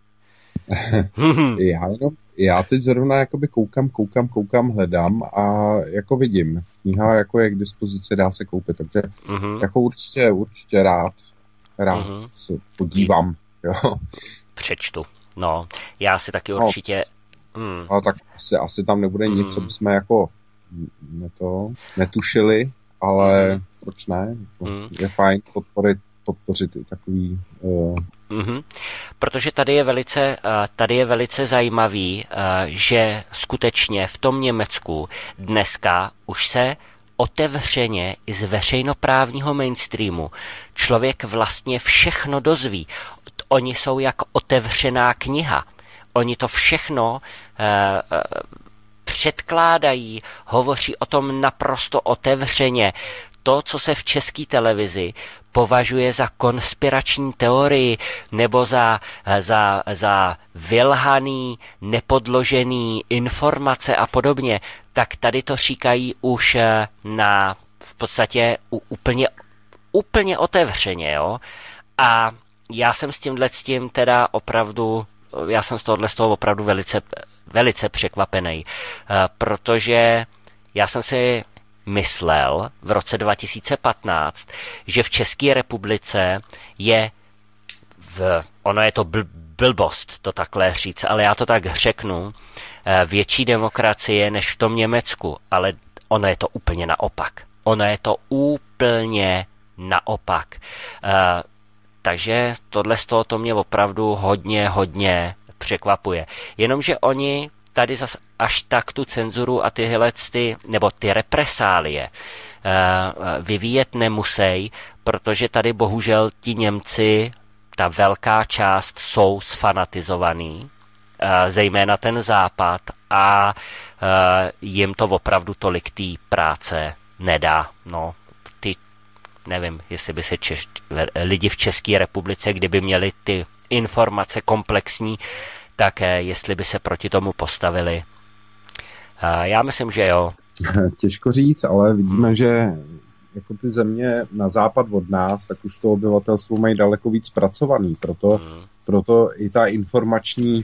já, jenom, já teď zrovna jakoby koukám, koukám, koukám, hledám a jako vidím. Kniha jako je k dispozici, dá se koupit, takže uh-huh. jako určitě, určitě rád, rád uh-huh. se podívám. Jo. Přečtu. No, já si taky určitě... No, hmm. Ale tak asi, asi tam nebude hmm. nic, co bychom jako neto, netušili, ale hmm. proč ne? Hmm. Je fajn podporit, podpořit i takový... Uh... Mm-hmm. Protože tady je velice, tady je velice zajímavý, že skutečně v tom Německu dneska už se otevřeně i z veřejnoprávního mainstreamu člověk vlastně všechno dozví. Oni jsou jako otevřená kniha. Oni to všechno eh, předkládají, hovoří o tom naprosto otevřeně. To, co se v české televizi považuje za konspirační teorii nebo za, za, za vylhaný, nepodložený informace a podobně, tak tady to říkají už na v podstatě úplně, úplně otevřeně. Jo? A já jsem s tímhle s tím teda opravdu, já jsem z tohohle z toho opravdu velice, velice překvapený, protože já jsem si myslel v roce dva tisíce patnáct, že v České republice je, v, ono je to bl, blbost to takhle říct, ale já to tak řeknu, větší demokracie než v tom Německu, ale ono je to úplně naopak. Ono je to úplně naopak. Takže tohle z toho to mě opravdu hodně, hodně překvapuje. Jenomže oni tady zas až tak tu cenzuru a tyhle ty, nebo ty represálie vyvíjet nemusí, protože tady bohužel ti Němci, ta velká část, jsou sfanatizovaný, zejména ten západ, a jim to opravdu tolik té práce nedá. No, ty, nevím, jestli by se Češ, lidi v České republice, kdyby měli ty informace komplexní, tak jestli by se proti tomu postavili. Já myslím, že jo. Těžko říct, ale vidíme, že jako ty země na západ od nás, tak už to obyvatelstvo mají daleko víc zpracovaný. Proto, hmm. proto i ta informační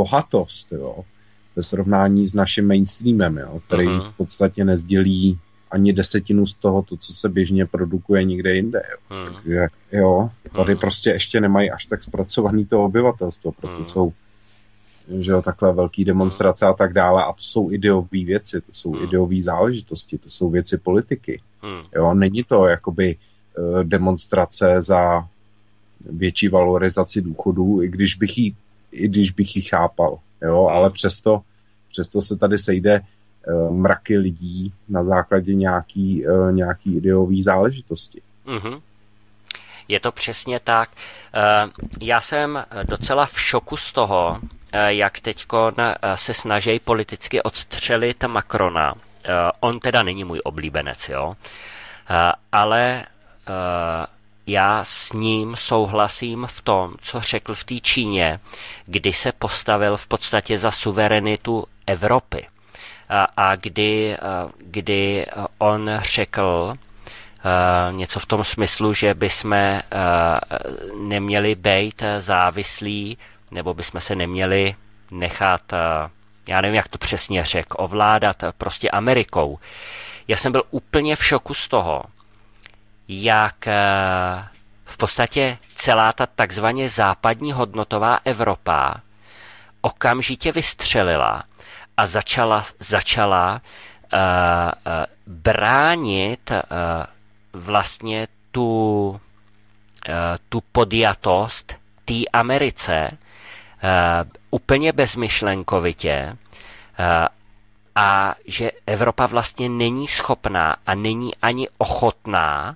bohatost, jo, ve srovnání s naším mainstreamem, jo, který hmm. v podstatě nezdělí ani desetinu z toho, to, co se běžně produkuje někde jinde. Jo. Hmm. Takže jo, tady hmm. prostě ještě nemají až tak zpracovaný to obyvatelstvo, proto hmm. jsou že jo, takhle velký demonstrace a tak dále a to jsou ideové věci, to jsou hmm. ideové záležitosti, to jsou věci politiky. Hmm. Jo, není to jakoby uh, demonstrace za větší valorizaci důchodů, i když bych ji, i když bych ji chápal, jo, ale přesto, přesto se tady sejde uh, mraky lidí na základě nějaký, uh, nějaký ideové záležitosti. Mm-hmm. Je to přesně tak. Uh, já jsem docela v šoku z toho, uh, jak teďko se snaží politicky odstřelit Macrona. Uh, on teda není můj oblíbenec, jo, uh, ale uh, já s ním souhlasím v tom, co řekl v té Číně, kdy se postavil v podstatě za suverenitu Evropy. A, a kdy, kdy on řekl něco v tom smyslu, že bychom neměli být závislí, nebo bychom se neměli nechat, já nevím, jak to přesně řekl, ovládat prostě Amerikou. Já jsem byl úplně v šoku z toho, jak v podstatě celá ta takzvaně západní hodnotová Evropa okamžitě vystřelila a začala, začala uh, uh, bránit uh, vlastně tu, uh, tu podjatost té Americe uh, úplně bezmyšlenkovitě uh, a že Evropa vlastně není schopná a není ani ochotná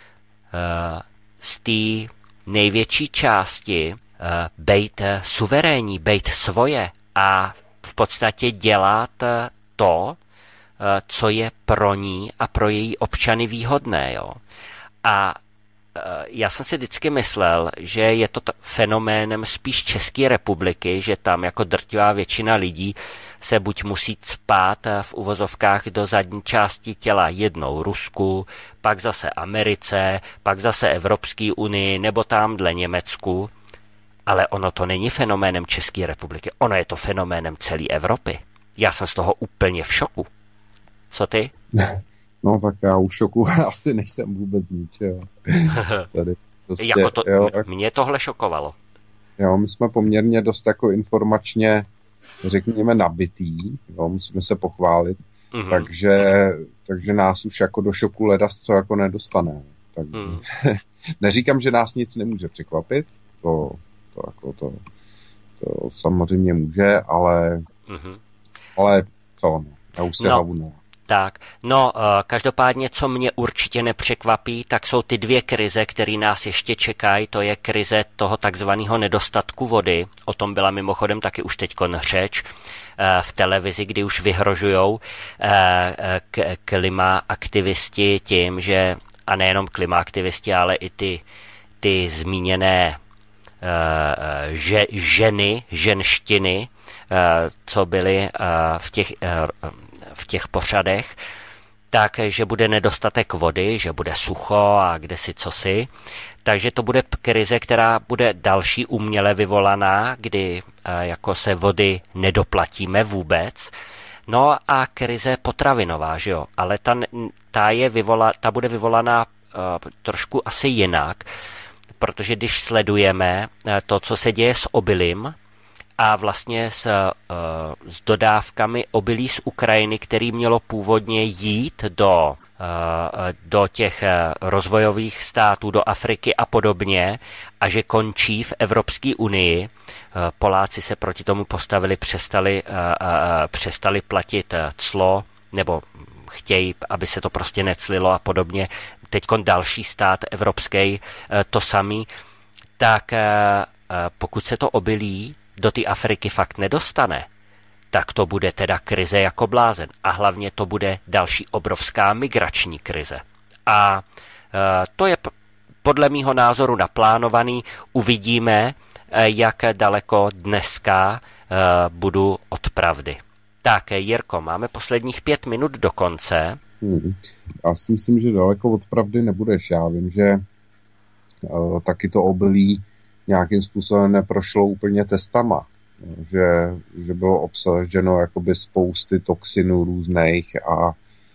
z té největší části bejt suverénní, bejt svoje a v podstatě dělat to, co je pro ní a pro její občany výhodné. Jo. A já jsem si vždycky myslel, že je to t- fenoménem spíš České republiky, že tam jako drtivá většina lidí se buď musí cpát v uvozovkách do zadní části těla jednou Rusku, pak zase Americe, pak zase Evropské unii nebo tamhle Německu. Ale ono to není fenoménem České republiky, ono je to fenoménem celé Evropy. Já jsem z toho úplně v šoku. Co ty? No tak já u šoku asi nejsem vůbec ničeho. Tady prostě, jako to, jo, mě tohle šokovalo. Jo, my jsme poměrně dost jako informačně, řekněme, nabitý, jo, musíme se pochválit, mm-hmm. takže, takže nás už jako do šoku ledas co jako nedostane. Tak, mm. Neříkám, že nás nic nemůže překvapit, to, to, jako to, to samozřejmě může, ale, mm-hmm. ale co ono, já už se no. hlavu ne. Tak, no, každopádně, co mě určitě nepřekvapí, tak jsou ty dvě krize, které nás ještě čekají. To je krize toho takzvaného nedostatku vody. O tom byla mimochodem taky už teďko řeč v televizi, kdy už vyhrožujou klimaaktivisti tím, že, a nejenom klimaaktivisti, ale i ty, ty zmíněné že, ženy, ženštiny, co byly v těch v těch pořadech, tak, že bude nedostatek vody, že bude sucho a kdesi cosi. Takže to bude krize, která bude další uměle vyvolaná, kdy jako se vody nedoplatíme vůbec. No a krize potravinová, že jo? Ale ta, ta, je vyvola, ta bude vyvolaná uh, trošku asi jinak, protože když sledujeme uh, to, co se děje s obilím, a vlastně s, uh, s dodávkami obilí z Ukrajiny, který mělo původně jít do, uh, do těch uh, rozvojových států, do Afriky a podobně, a že končí v Evropské unii. Uh, Poláci se proti tomu postavili, přestali, uh, uh, přestali platit uh, clo, nebo chtějí, aby se to prostě neclilo a podobně. Teďkon další stát evropský uh, to samý. Tak uh, uh, pokud se to obilí do té Afriky fakt nedostane, tak to bude teda krize jako blázen. A hlavně to bude další obrovská migrační krize. A e, to je p- podle mýho názoru naplánovaný. Uvidíme, e, jak daleko dneska e, budu od pravdy. Tak, Jirko, máme posledních pět minut do konce. Hmm. Já si myslím, že daleko od pravdy nebudeš. Já vím, že e, taky to obilí nějakým způsobem neprošlo úplně testama, že, že bylo obsaženo jakoby spousty toxinů různých a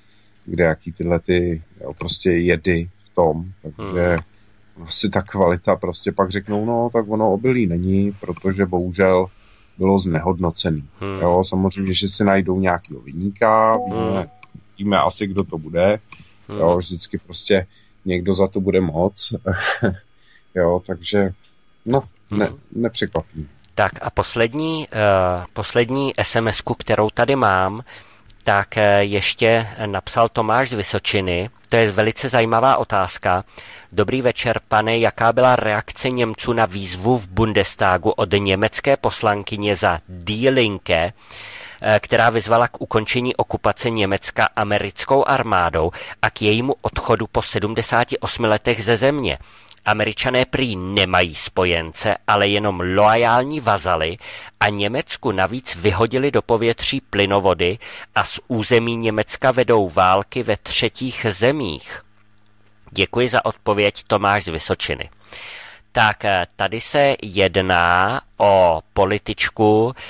kde jaký tyhle ty jo, prostě jedy v tom, takže hmm. asi ta kvalita prostě pak řeknou, no tak ono obilí není, protože bohužel bylo znehodnocený. Hmm. Jo, samozřejmě, že si najdou nějakýho viníka, víme, hmm. víme asi, kdo to bude, hmm. jo, vždycky prostě někdo za to bude moc, jo, takže no, ne, nepřekvapím. Tak a poslední, uh, poslední es em esku, kterou tady mám, tak uh, ještě napsal Tomáš z Vysočiny. To je velice zajímavá otázka. Dobrý večer, pane, jaká byla reakce Němců na výzvu v Bundestagu od německé poslankyně za Die Linke, která vyzvala k ukončení okupace Německa americkou armádou a k jejímu odchodu po sedmdesáti osmi letech ze země? Američané prý nemají spojence, ale jenom loajální vazaly a Německu navíc vyhodili do povětří plynovody a z území Německa vedou války ve třetích zemích. Děkuji za odpověď, Tomáš z Vysočiny. Tak tady se jedná o političku uh,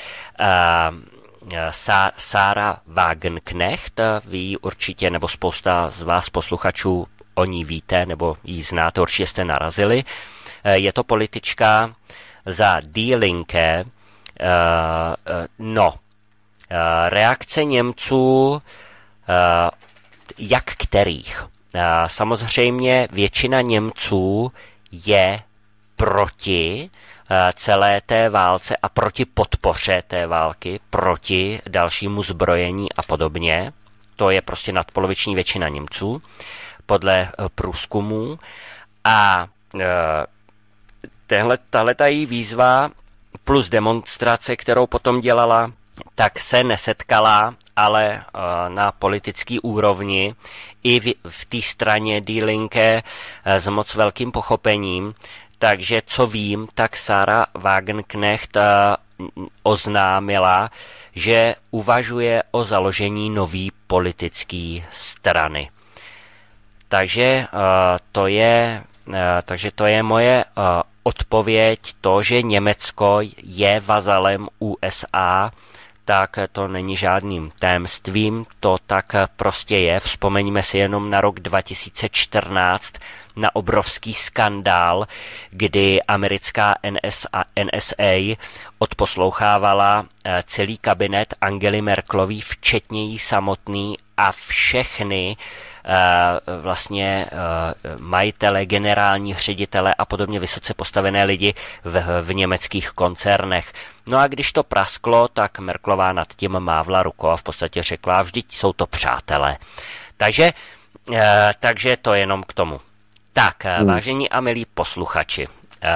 Sára Wagenknecht, ví určitě, nebo spousta z vás posluchačů o ní víte, nebo ji znáte, určitě jste narazili. Je to politička za Die Linke. No, reakce Němců, jak kterých? Samozřejmě většina Němců je proti celé té válce a proti podpoře té války, proti dalšímu zbrojení a podobně. To je prostě nadpoloviční většina Němců podle průzkumů. A tehle, tahleta její výzva plus demonstrace, kterou potom dělala, tak se nesetkala, ale na politický úrovni i v, v té straně Die Linke s moc velkým pochopením. Takže co vím, tak Sára Wagenknecht oznámila, že uvažuje o založení nový politické strany. Takže to je, takže to je moje odpověď, to, že Německo je vazalem U S A, tak to není žádným tajemstvím, to tak prostě je. Vzpomeňme si jenom na rok dva tisíce čtrnáct, na obrovský skandál, kdy americká N S A odposlouchávala celý kabinet Angely Merkelový, včetně jí samotný a všechny vlastně majitele, generální ředitele a podobně vysoce postavené lidi v, v německých koncernech. No a když to prasklo, tak Merkelová nad tím mávla rukou a v podstatě řekla, vždyť jsou to přátelé. Takže, takže to jenom k tomu. Tak, hmm. vážení a milí posluchači,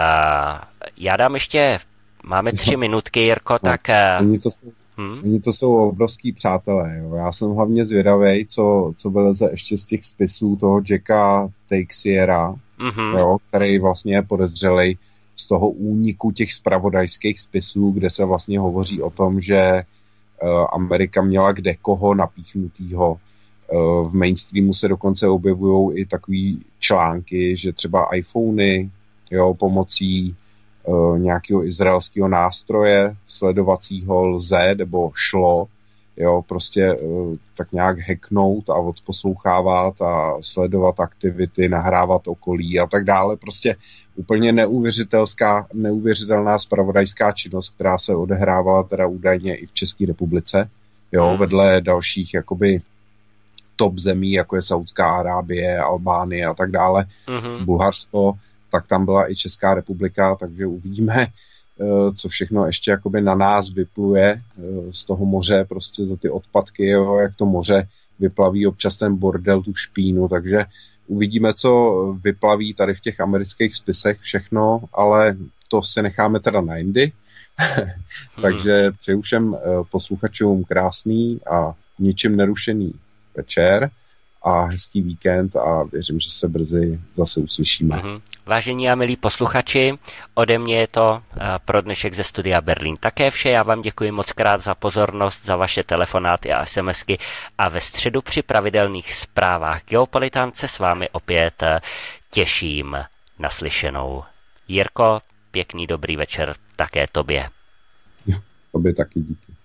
já dám ještě, máme tři minutky, Jirko, tak... Oni to jsou, hmm? oni to jsou obrovský přátelé, jo. Já jsem hlavně zvědavej, co, co vyleze ještě z těch spisů toho Jacka Teixiera, mm-hmm. jo, který vlastně je podezřelej z toho úniku těch zpravodajských spisů, kde se vlastně hovoří o tom, že uh, Amerika měla kde koho napíchnutýho. Uh, v mainstreamu se dokonce objevují i takový články, že třeba iPhony, jo, pomocí uh, nějakého izraelského nástroje sledovacího lze, nebo šlo, jo, prostě uh, tak nějak hacknout a odposlouchávat a sledovat aktivity, nahrávat okolí a tak dále. Prostě úplně neuvěřitelská, neuvěřitelná zpravodajská činnost, která se odehrávala teda údajně i v České republice, jo, hmm. vedle dalších jakoby top zemí, jako je Saudská Arábie, Albánie a tak dále, hmm. Bulharsko, tak tam byla i Česká republika, takže uvidíme, co všechno ještě jakoby na nás vypluje z toho moře, prostě za ty odpadky, jo, jak to moře vyplaví občas ten bordel, tu špínu, takže uvidíme, co vyplaví tady v těch amerických spisech všechno, ale to si necháme teda na jindy. Takže přeju všem posluchačům krásný a ničím nerušený večer a hezký víkend a věřím, že se brzy zase uslyšíme. Mm-hmm. Vážení a milí posluchači, ode mě je to pro dnešek ze studia Berlín také vše. Já vám děkuji moc krát za pozornost, za vaše telefonáty a SMSky a ve středu při pravidelných zprávách Geopolitán se s vámi opět těším naslyšenou. Jirko, pěkný dobrý večer také tobě. Tobě taky díky.